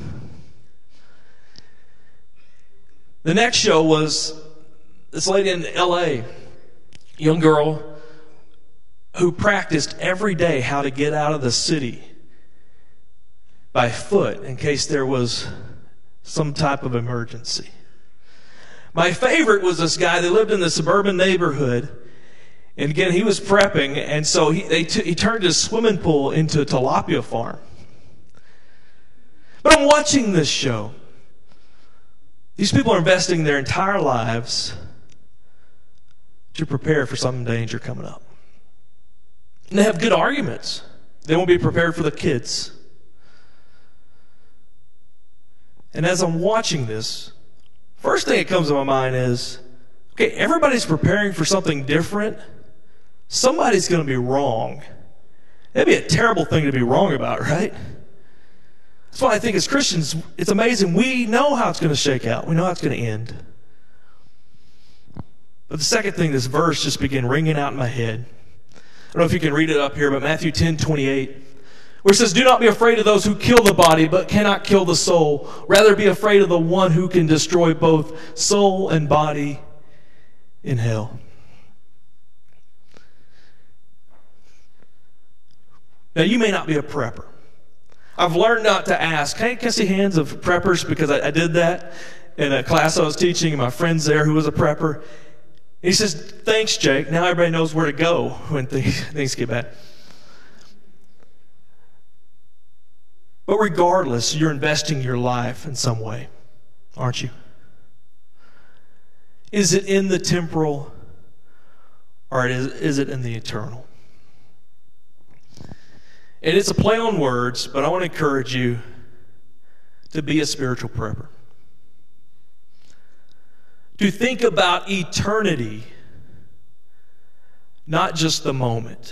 F: The next show was this lady in L.A., young girl who practiced every day how to get out of the city by foot in case there was some type of emergency. My favorite was this guy that lived in the suburban neighborhood, and again, he was prepping, and so he turned his swimming pool into a tilapia farm. But I'm watching this show. These people are investing their entire lives to prepare for some danger coming up. And they have good arguments. They won't be prepared for the kids. And as I'm watching this, first thing that comes to my mind is, okay, everybody's preparing for something different. Somebody's going to be wrong. That'd be a terrible thing to be wrong about, right? That's why I think as Christians, it's amazing. We know how it's going to shake out. We know how it's going to end. But the second thing, this verse just began ringing out in my head. I don't know if you can read it up here, but Matthew 10:28, where it says, "Do not be afraid of those who kill the body, but cannot kill the soul. Rather be afraid of the one who can destroy both soul and body in hell." Now, you may not be a prepper. I've learned not to ask, hey, can I see hands of preppers? Because I did that in a class I was teaching, and my friend's there who was a prepper. He says, "Thanks, Jake. Now everybody knows where to go when things get bad." But regardless, you're investing your life in some way, aren't you? Is it in the temporal, or is it in the eternal? And it's a play on words, but I want to encourage you to be a spiritual prepper. To think about eternity, not just the moment.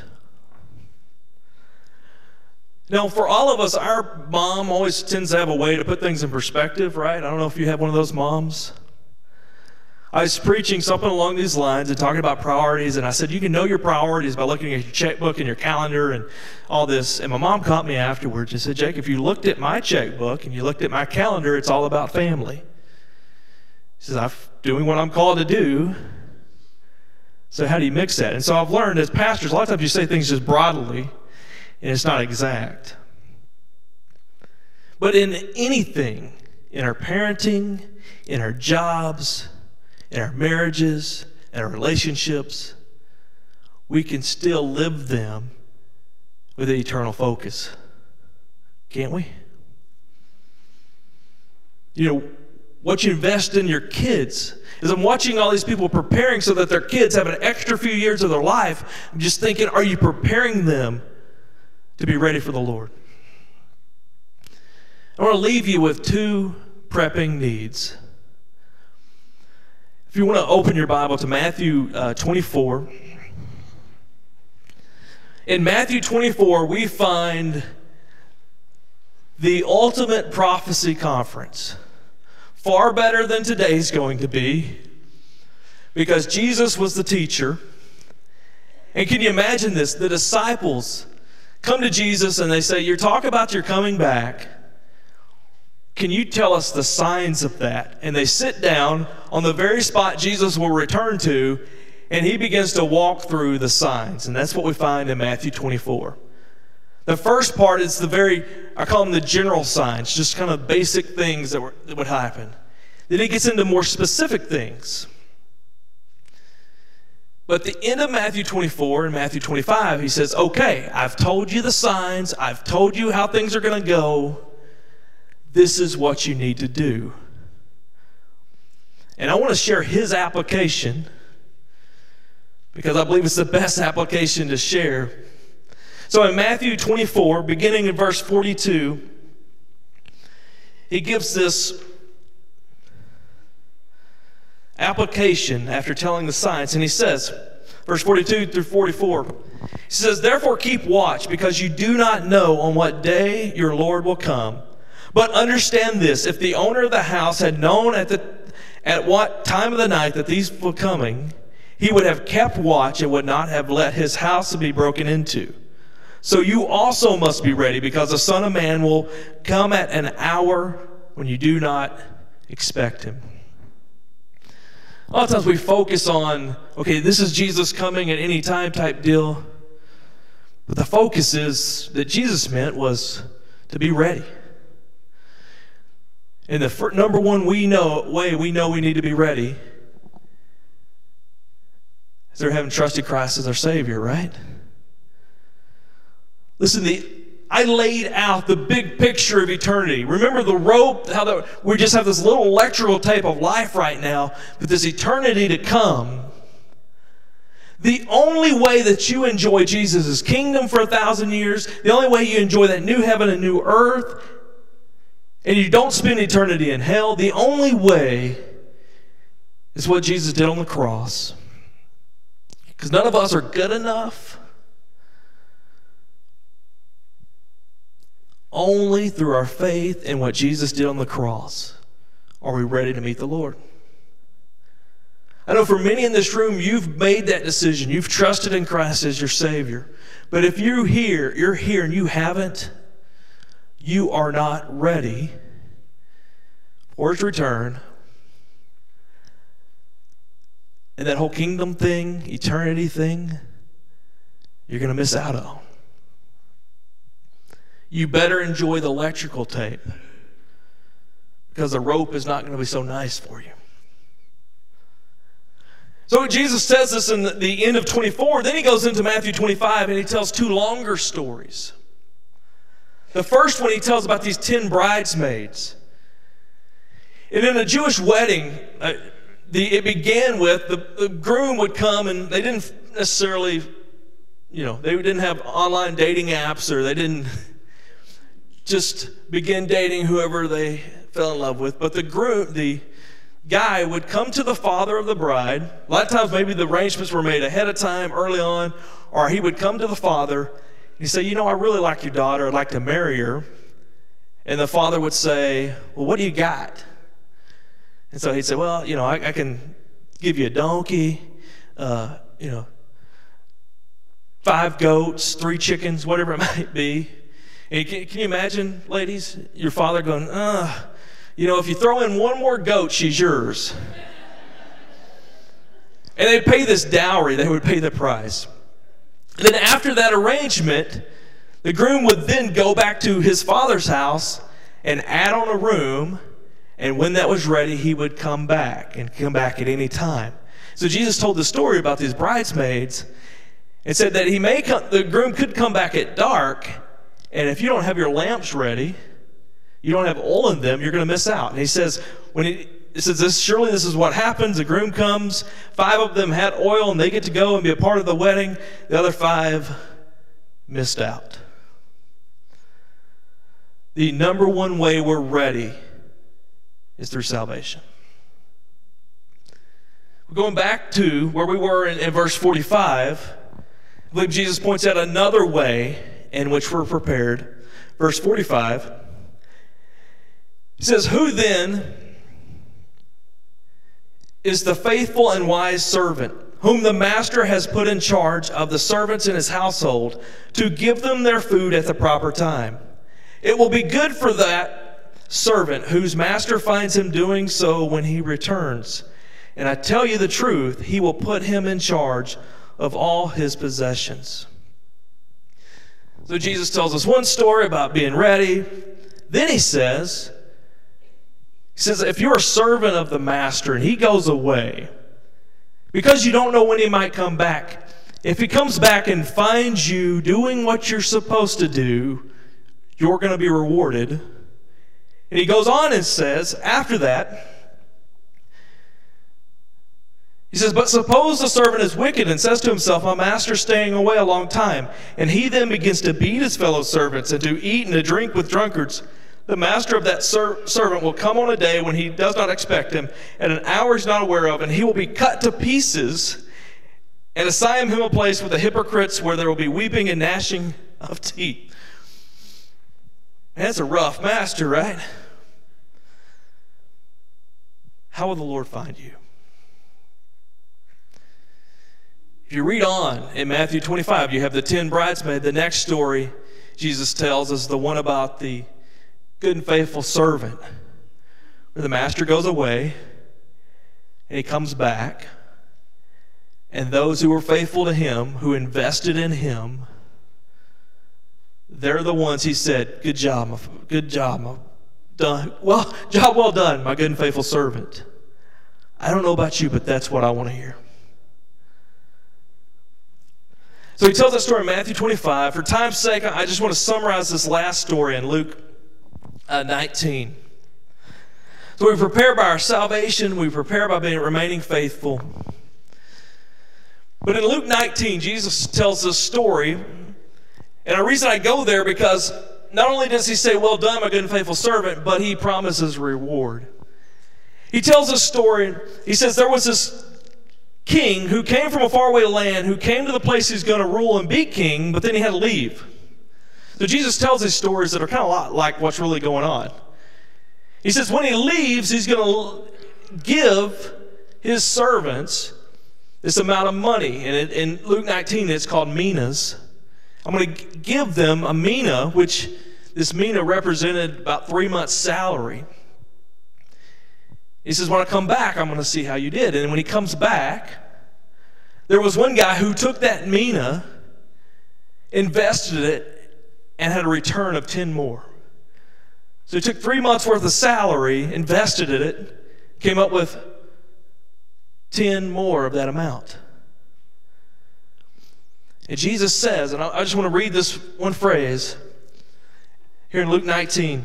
F: Now, for all of us, our mom always tends to have a way to put things in perspective, right? I don't know if you have one of those moms. I was preaching something along these lines and talking about priorities, and I said, you can know your priorities by looking at your checkbook and your calendar and all this. And my mom caught me afterwards and said, "Jake, if you looked at my checkbook and you looked at my calendar, it's all about family." She says, "I'm doing what I'm called to do. So how do you mix that?" And so I've learned as pastors, a lot of times you say things just broadly, and it's not exact. But in anything, in our parenting, in our jobs, in our marriages, in our relationships, we can still live them with an eternal focus. Can't we? You know, what you invest in your kids. As I'm watching all these people preparing so that their kids have an extra few years of their life, I'm just thinking, are you preparing them to be ready for the Lord? I want to leave you with 2 prepping needs. If you want to open your Bible to Matthew 24. In Matthew 24, we find the ultimate prophecy conference. Far better than today's going to be, because Jesus was the teacher. And can you imagine this? The disciples come to Jesus and they say, "You're talking about your coming back. Can you tell us the signs of that?" And they sit down on the very spot Jesus will return to, and he begins to walk through the signs. And that's what we find in Matthew 24. The first part is I call them the general signs, just kind of basic things that would happen. Then he gets into more specific things. But at the end of Matthew 24 and Matthew 25, he says, "Okay, I've told you the signs. I've told you how things are going to go. This is what you need to do." And I want to share his application, because I believe it's the best application to share. So in Matthew 24, beginning in verse 42, he gives this application after telling the signs. And he says, verse 42 through 44, he says, "Therefore keep watch, because you do not know on what day your Lord will come. But understand this, if the owner of the house had known at what time of the night that these were coming, he would have kept watch and would not have let his house be broken into. So you also must be ready, because the Son of Man will come at an hour when you do not expect him." A lot of times we focus on, okay, this is Jesus coming at any time type deal. But the focus is that Jesus meant was to be ready. And the number one way we know we need to be ready is through having trusted Christ as our Savior, right? Listen, I laid out the big picture of eternity. Remember the rope, we just have this little electrical tape of life right now, but this eternity to come. The only way that you enjoy Jesus' kingdom for 1,000 years, the only way you enjoy that new heaven and new earth, and you don't spend eternity in hell, the only way is what Jesus did on the cross. Because none of us are good enough. Only through our faith in what Jesus did on the cross are we ready to meet the Lord. I know for many in this room, you've made that decision. You've trusted in Christ as your Savior. But if you're here and you haven't, you are not ready for His return. And that whole kingdom thing, eternity thing, you're going to miss out on. You better enjoy the electrical tape, because the rope is not going to be so nice for you. So Jesus says this in the end of 24. Then he goes into Matthew 25 and he tells two longer stories. The first one he tells about these 10 bridesmaids. And in a Jewish wedding, it began with the groom would come, and they didn't necessarily, they didn't have online dating apps, or they didn't just begin dating whoever they fell in love with. But the guy would come to the father of the bride. A lot of times maybe the arrangements were made ahead of time, early on, or he would come to the father and he'd say, I really like your daughter, I'd like to marry her. And the father would say, well, what do you got? And so he'd say, well, I can give you a donkey, 5 goats, 3 chickens, whatever it might be. And can you imagine, ladies, your father going, if you throw in 1 more goat, she's yours. And they'd pay this dowry. They would pay the price. And then after that arrangement, the groom would then go back to his father's house and add on a room. And when that was ready, he would come back, and come back at any time. So Jesus told the story about these bridesmaids and said that the groom could come back at dark, and if you don't have your lamps ready, you don't have oil in them, you're going to miss out. And he says, surely this is what happens. The groom comes, 5 of them had oil, and they get to go and be a part of the wedding. The other 5 missed out. The number one way we're ready is through salvation. We're going back to where we were in verse 45. I believe Jesus points out another way in which we're prepared. Verse 45, He says, who then is the faithful and wise servant, whom the master has put in charge of the servants in his household, to give them their food at the proper time? It will be good for that servant whose master finds him doing so when he returns. And I tell you the truth, he will put him in charge of all his possessions. So Jesus tells us one story about being ready. Then he says, if you're a servant of the master and he goes away, because you don't know when he might come back, if he comes back and finds you doing what you're supposed to do, you're going to be rewarded. And he goes on and says, after that, he says, but suppose the servant is wicked and says to himself, my master's staying away a long time, and he then begins to beat his fellow servants and to eat and to drink with drunkards. The master of that servant will come on a day when he does not expect him, at an hour he's not aware of, and he will be cut to pieces and assign him a place with the hypocrites where there will be weeping and gnashing of teeth. Man, that's a rough master, right? How will the Lord find you? If you read on in Matthew 25, you have the 10 bridesmaids. The next story Jesus tells is the one about the good and faithful servant, where the master goes away and he comes back, and those who were faithful to him, who invested in him, they're the ones he said, job well done, my good and faithful servant. I don't know about you, but that's what I want to hear. So he tells that story in Matthew 25. For time's sake, I just want to summarize this last story in Luke 19. So we prepare by our salvation. We prepare by remaining faithful. But in Luke 19, Jesus tells this story. And the reason I go there, because not only does he say, well done, my good and faithful servant, but he promises reward. He tells this story. He says there was this king who came from a faraway land, who came to the place he's going to rule and be king, but then he had to leave. So Jesus tells these stories that are kind of a lot like what's really going on. He says when he leaves, he's going to give his servants this amount of money. And in Luke 19, it's called minas. I'm going to give them a mina, which this mina represented about 3 months' salary. He says, when I come back, I'm going to see how you did. And when he comes back, there was one guy who took that mina, invested it, and had a return of 10 more. So he took 3 months' worth of salary, invested in it, came up with 10 more of that amount. And Jesus says, and I just want to read this one phrase here in Luke 19.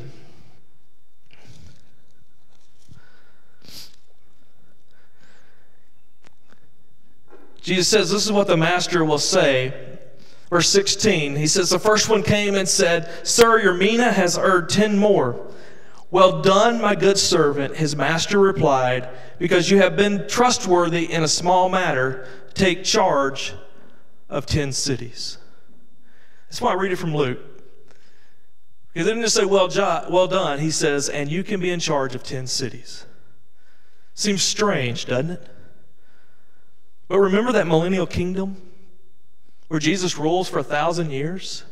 F: Jesus says, this is what the master will say. Verse 16, he says, the first one came and said, Sir, your mina has earned 10 more. Well done, my good servant. His master replied, because you have been trustworthy in a small matter, take charge of 10 cities. That's why I read it from Luke. Because he didn't just say, well done. He says, and you can be in charge of 10 cities. Seems strange, doesn't it? But remember that millennial kingdom where Jesus rules for 1,000 years?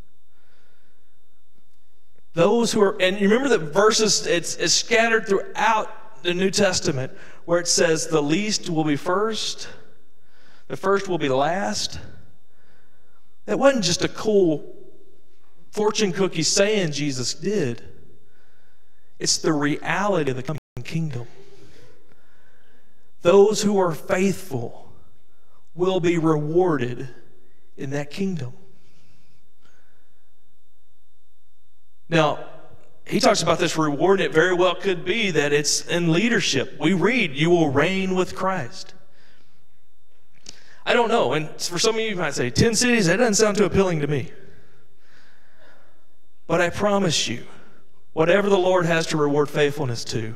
F: Those who are, and you remember that verses, it's scattered throughout the New Testament where it says the least will be first, the first will be last. That wasn't just a cool fortune cookie saying Jesus did. It's the reality of the coming kingdom. Those who are faithful will be rewarded in that kingdom. Now, he talks about this reward, and it very well could be that it's in leadership. We read, you will reign with Christ. I don't know, and for some of you might say, 10 cities, that doesn't sound too appealing to me. But I promise you, whatever the Lord has to reward faithfulness to,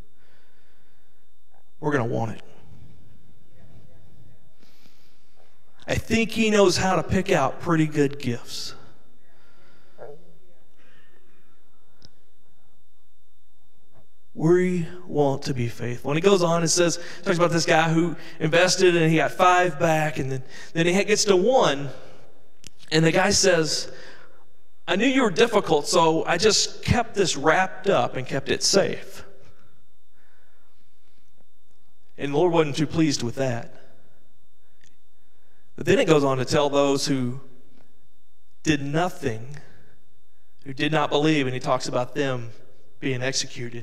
F: we're going to want it. I think he knows how to pick out pretty good gifts. we want to be faithful. And he goes on and says, talks about this guy who invested and he got 5 back, and then he gets to 1, and the guy says, I knew you were difficult, so I just kept this wrapped up and kept it safe. And the Lord wasn't too pleased with that. But then it goes on to tell those who did nothing, who did not believe, and he talks about them being executed.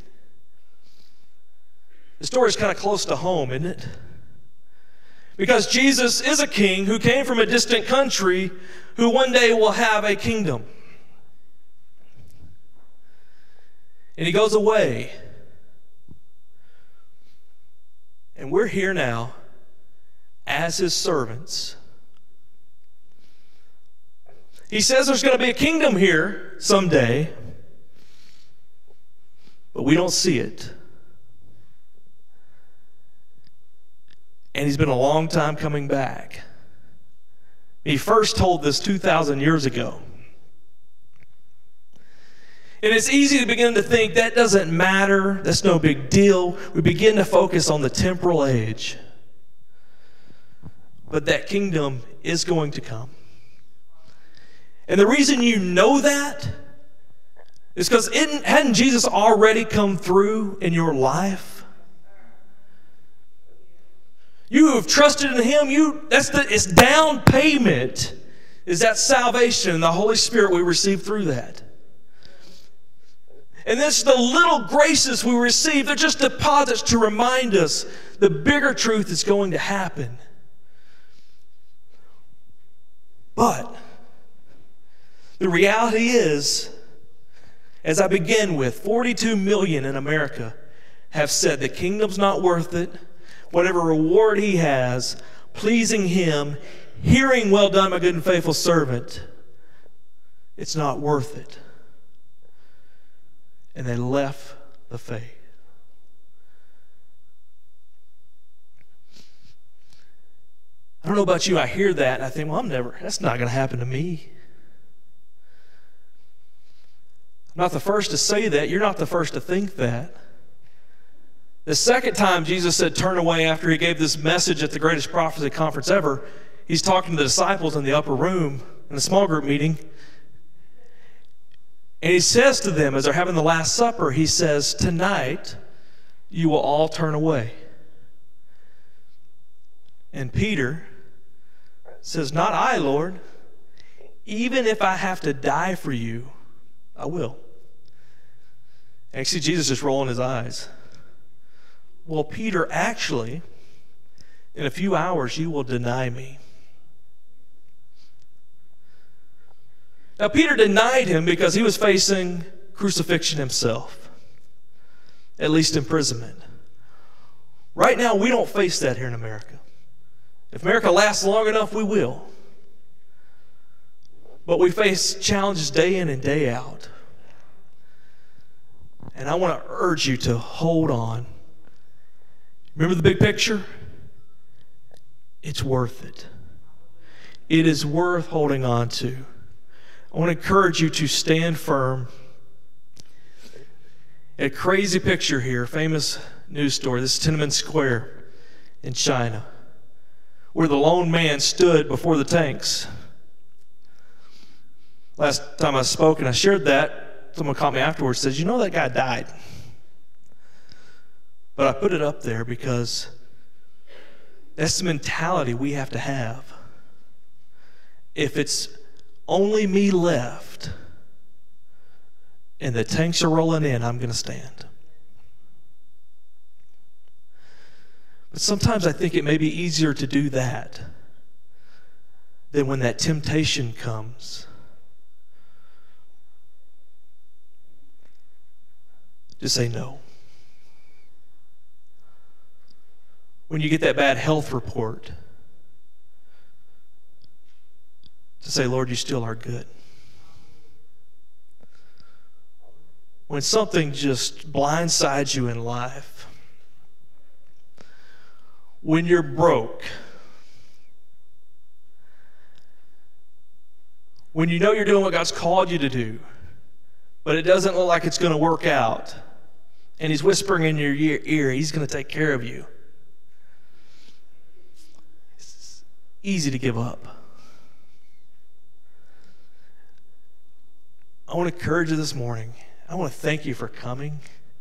F: The story is kind of close to home, isn't it? Because Jesus is a king who came from a distant country who one day will have a kingdom. And he goes away. And we're here now as his servants. He says there's going to be a kingdom here someday, but we don't see it. And he's been a long time coming back. He first told this 2,000 years ago. And it's easy to begin to think that doesn't matter, that's no big deal. We begin to focus on the temporal age. But that kingdom is going to come. And the reason you know that is because hadn't Jesus already come through in your life? You have trusted in him. It's down payment is that salvation and the Holy Spirit we receive through that. And this, the little graces we receive, they're just deposits to remind us the bigger truth is going to happen. But the reality is, as I begin with, 42 million in America have said the kingdom's not worth it. Whatever reward he has, pleasing him, hearing, well done, my good and faithful servant, it's not worth it. And they left the faith. I don't know about you, I hear that and I think, well, that's not going to happen to me. I'm not the first to say that. You're not the first to think that. The second time Jesus said turn away after he gave this message at the greatest prophecy conference ever, he's talking to the disciples in the upper room in a small group meeting. And he says to them as they're having the Last Supper, he says, tonight you will all turn away. And Peter says, not I, Lord. Even if I have to die for you, I will. And you see Jesus just rolling his eyes. Well, Peter, actually, in a few hours you will deny me. Now, Peter denied him because he was facing crucifixion himself, at least imprisonment. Right now, we don't face that here in America. If America lasts long enough, we will. But we face challenges day in and day out. And I want to urge you to hold on. Remember the big picture? It's worth it. It is worth holding on to. I want to encourage you to stand firm. A crazy picture here, famous news story. This is Tiananmen Square in China, where the lone man stood before the tanks. Last time I spoke and I shared that, someone called me afterwards and says, you know that guy died. But I put it up there because that's the mentality we have to have. If it's only me left and the tanks are rolling in, I'm going to stand. But sometimes I think it may be easier to do that than when that temptation comes. To say no. When you get that bad health report, to say, Lord, you still are good. When something just blindsides you in life, when you're broke, when you know you're doing what God's called you to do, but it doesn't look like it's going to work out, And he's whispering in your ear, he's going to take care of you. It's easy to give up. I want to encourage you this morning. I want to thank you for coming.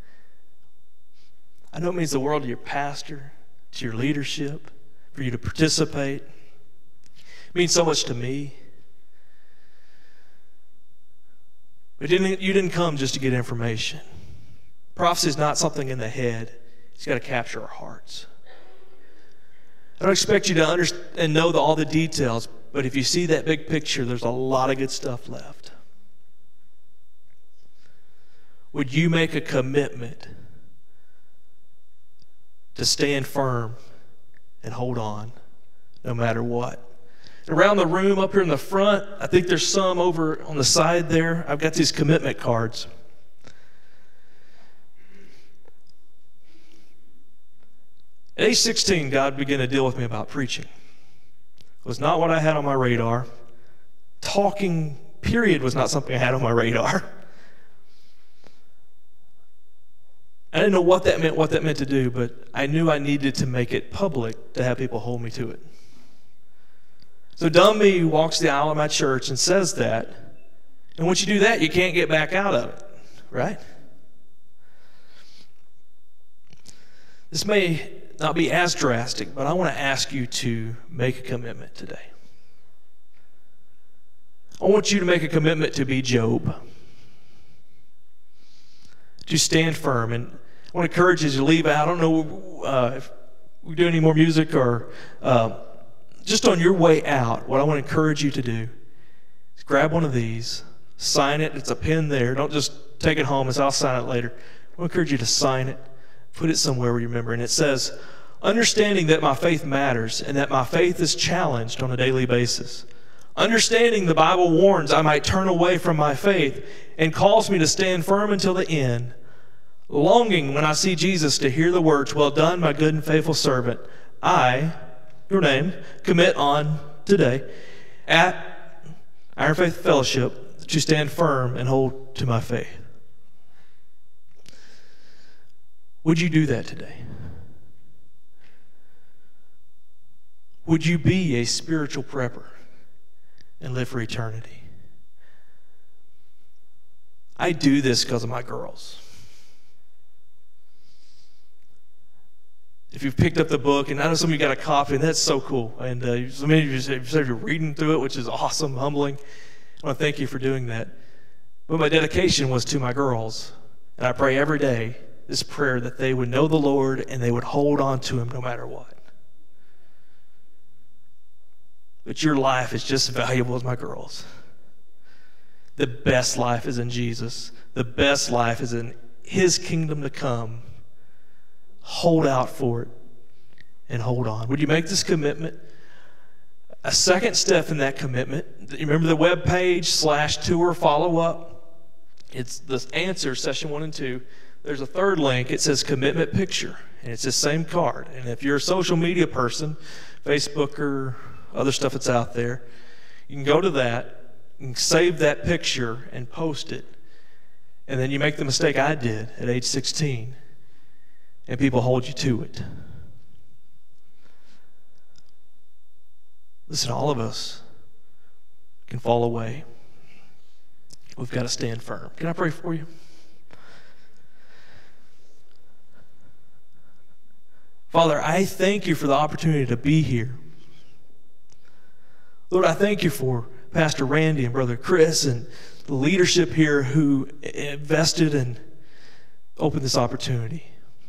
F: I know it means the world to your pastor, to your leadership, for you to participate. It means so much to me. But you didn't come just to get information. Prophecy is not something in the head. It's got to capture our hearts. I don't expect you to understand and know all the details, but if you see that big picture, there's a lot of good stuff left. Would you make a commitment to stand firm and hold on no matter what? Around the room, up here in the front, I think there's some over on the side there. I've got these commitment cards. At age 16, God began to deal with me about preaching. It was not what I had on my radar. Talking, period, was not something I had on my radar. I didn't know what that meant to do, but I knew I needed to make it public to have people hold me to it. So dumb me walks the aisle of my church and says that, and once you do that, you can't get back out of it, right? This may not be as drastic, but I want to ask you to make a commitment today. I want you to make a commitment to be Job, to stand firm. And I want to encourage you to leave out. I don't know if we do any more music or just on your way out, what I want to encourage you to do is grab one of these, sign it. It's a pen there. Don't just take it home and say, I'll sign it later. I want to encourage you to sign it, put it somewhere where you remember. And it says, understanding that my faith matters and that my faith is challenged on a daily basis. Understanding the Bible warns I might turn away from my faith and calls me to stand firm until the end. Longing when I see Jesus to hear the words, well done, my good and faithful servant. I, your name, commit on today at Iron Faith Fellowship to stand firm and hold to my faith. Would you do that today? Would you be a spiritual prepper and live for eternity? I do this because of my girls. If you've picked up the book, and I know some of you got a copy, and that's so cool. And some of you said you're reading through it, which is awesome, humbling. I want to thank you for doing that. But my dedication was to my girls. And I pray every day this prayer that they would know the Lord and they would hold on to Him no matter what. But your life is just as valuable as my girls. The best life is in Jesus. The best life is in His kingdom to come. Hold out for it and hold on. Would you make this commitment? A second step in that commitment, you remember the web page /tour follow-up? It's the answer, session 1 and 2. There's a third link. It says commitment picture, and it's the same card. And if you're a social media person, Facebook or other stuff that's out there, you can go to that and save that picture and post it. And then you make the mistake I did at age 16. And people hold you to it. Listen, all of us can fall away. We've got to stand firm. Can I pray for you? Father, I thank you for the opportunity to be here. Lord, I thank you for Pastor Randy and Brother Chris and the leadership here who invested and opened this opportunity.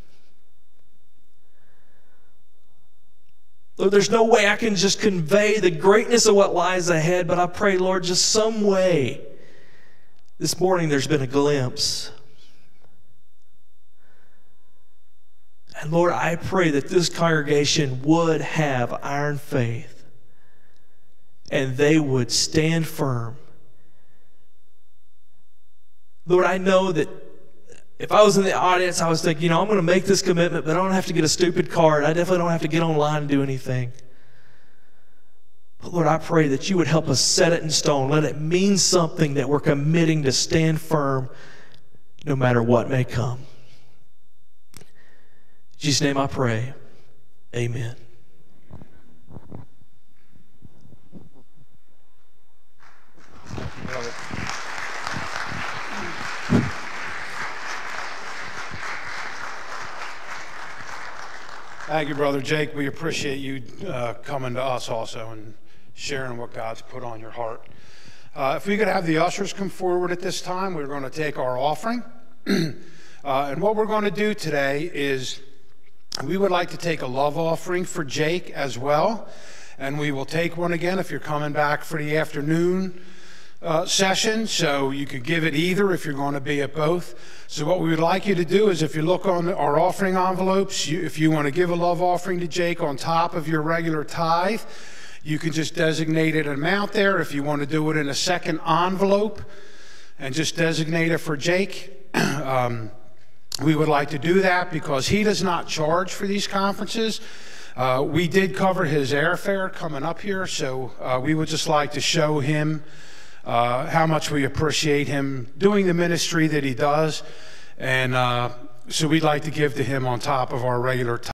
F: Lord, there's no way I can just convey the greatness of what lies ahead, but I pray, Lord, just some way this morning there's been a glimpse. And Lord, I pray that this congregation would have iron faith and they would stand firm. Lord, I know that if I was in the audience, I was thinking, I'm going to make this commitment, but I don't have to get a stupid card. I definitely don't have to get online and do anything. But Lord, I pray that you would help us set it in stone. Let it mean something that we're committing to stand firm no matter what may come. In Jesus' name I pray. Amen.
G: Thank you, Brother Jake. We appreciate you coming to us also and sharing what God's put on your heart. If we could have the ushers come forward at this time, we're going to take our offering. And what we're going to do today is we would like to take a love offering for Jake as well. And we will take one again if you're coming back for the afternoon session, so you could give it either if you're going to be at both. So what we would like you to do is, if you look on our offering envelopes, if you want to give a love offering to Jake on top of your regular tithe, you can just designate an amount there. If you want to do it in a second envelope and just designate it for Jake, we would like to do that because he does not charge for these conferences. We did cover his airfare coming up here, so we would just like to show him how much we appreciate him doing the ministry that he does. And so we'd like to give to him on top of our regular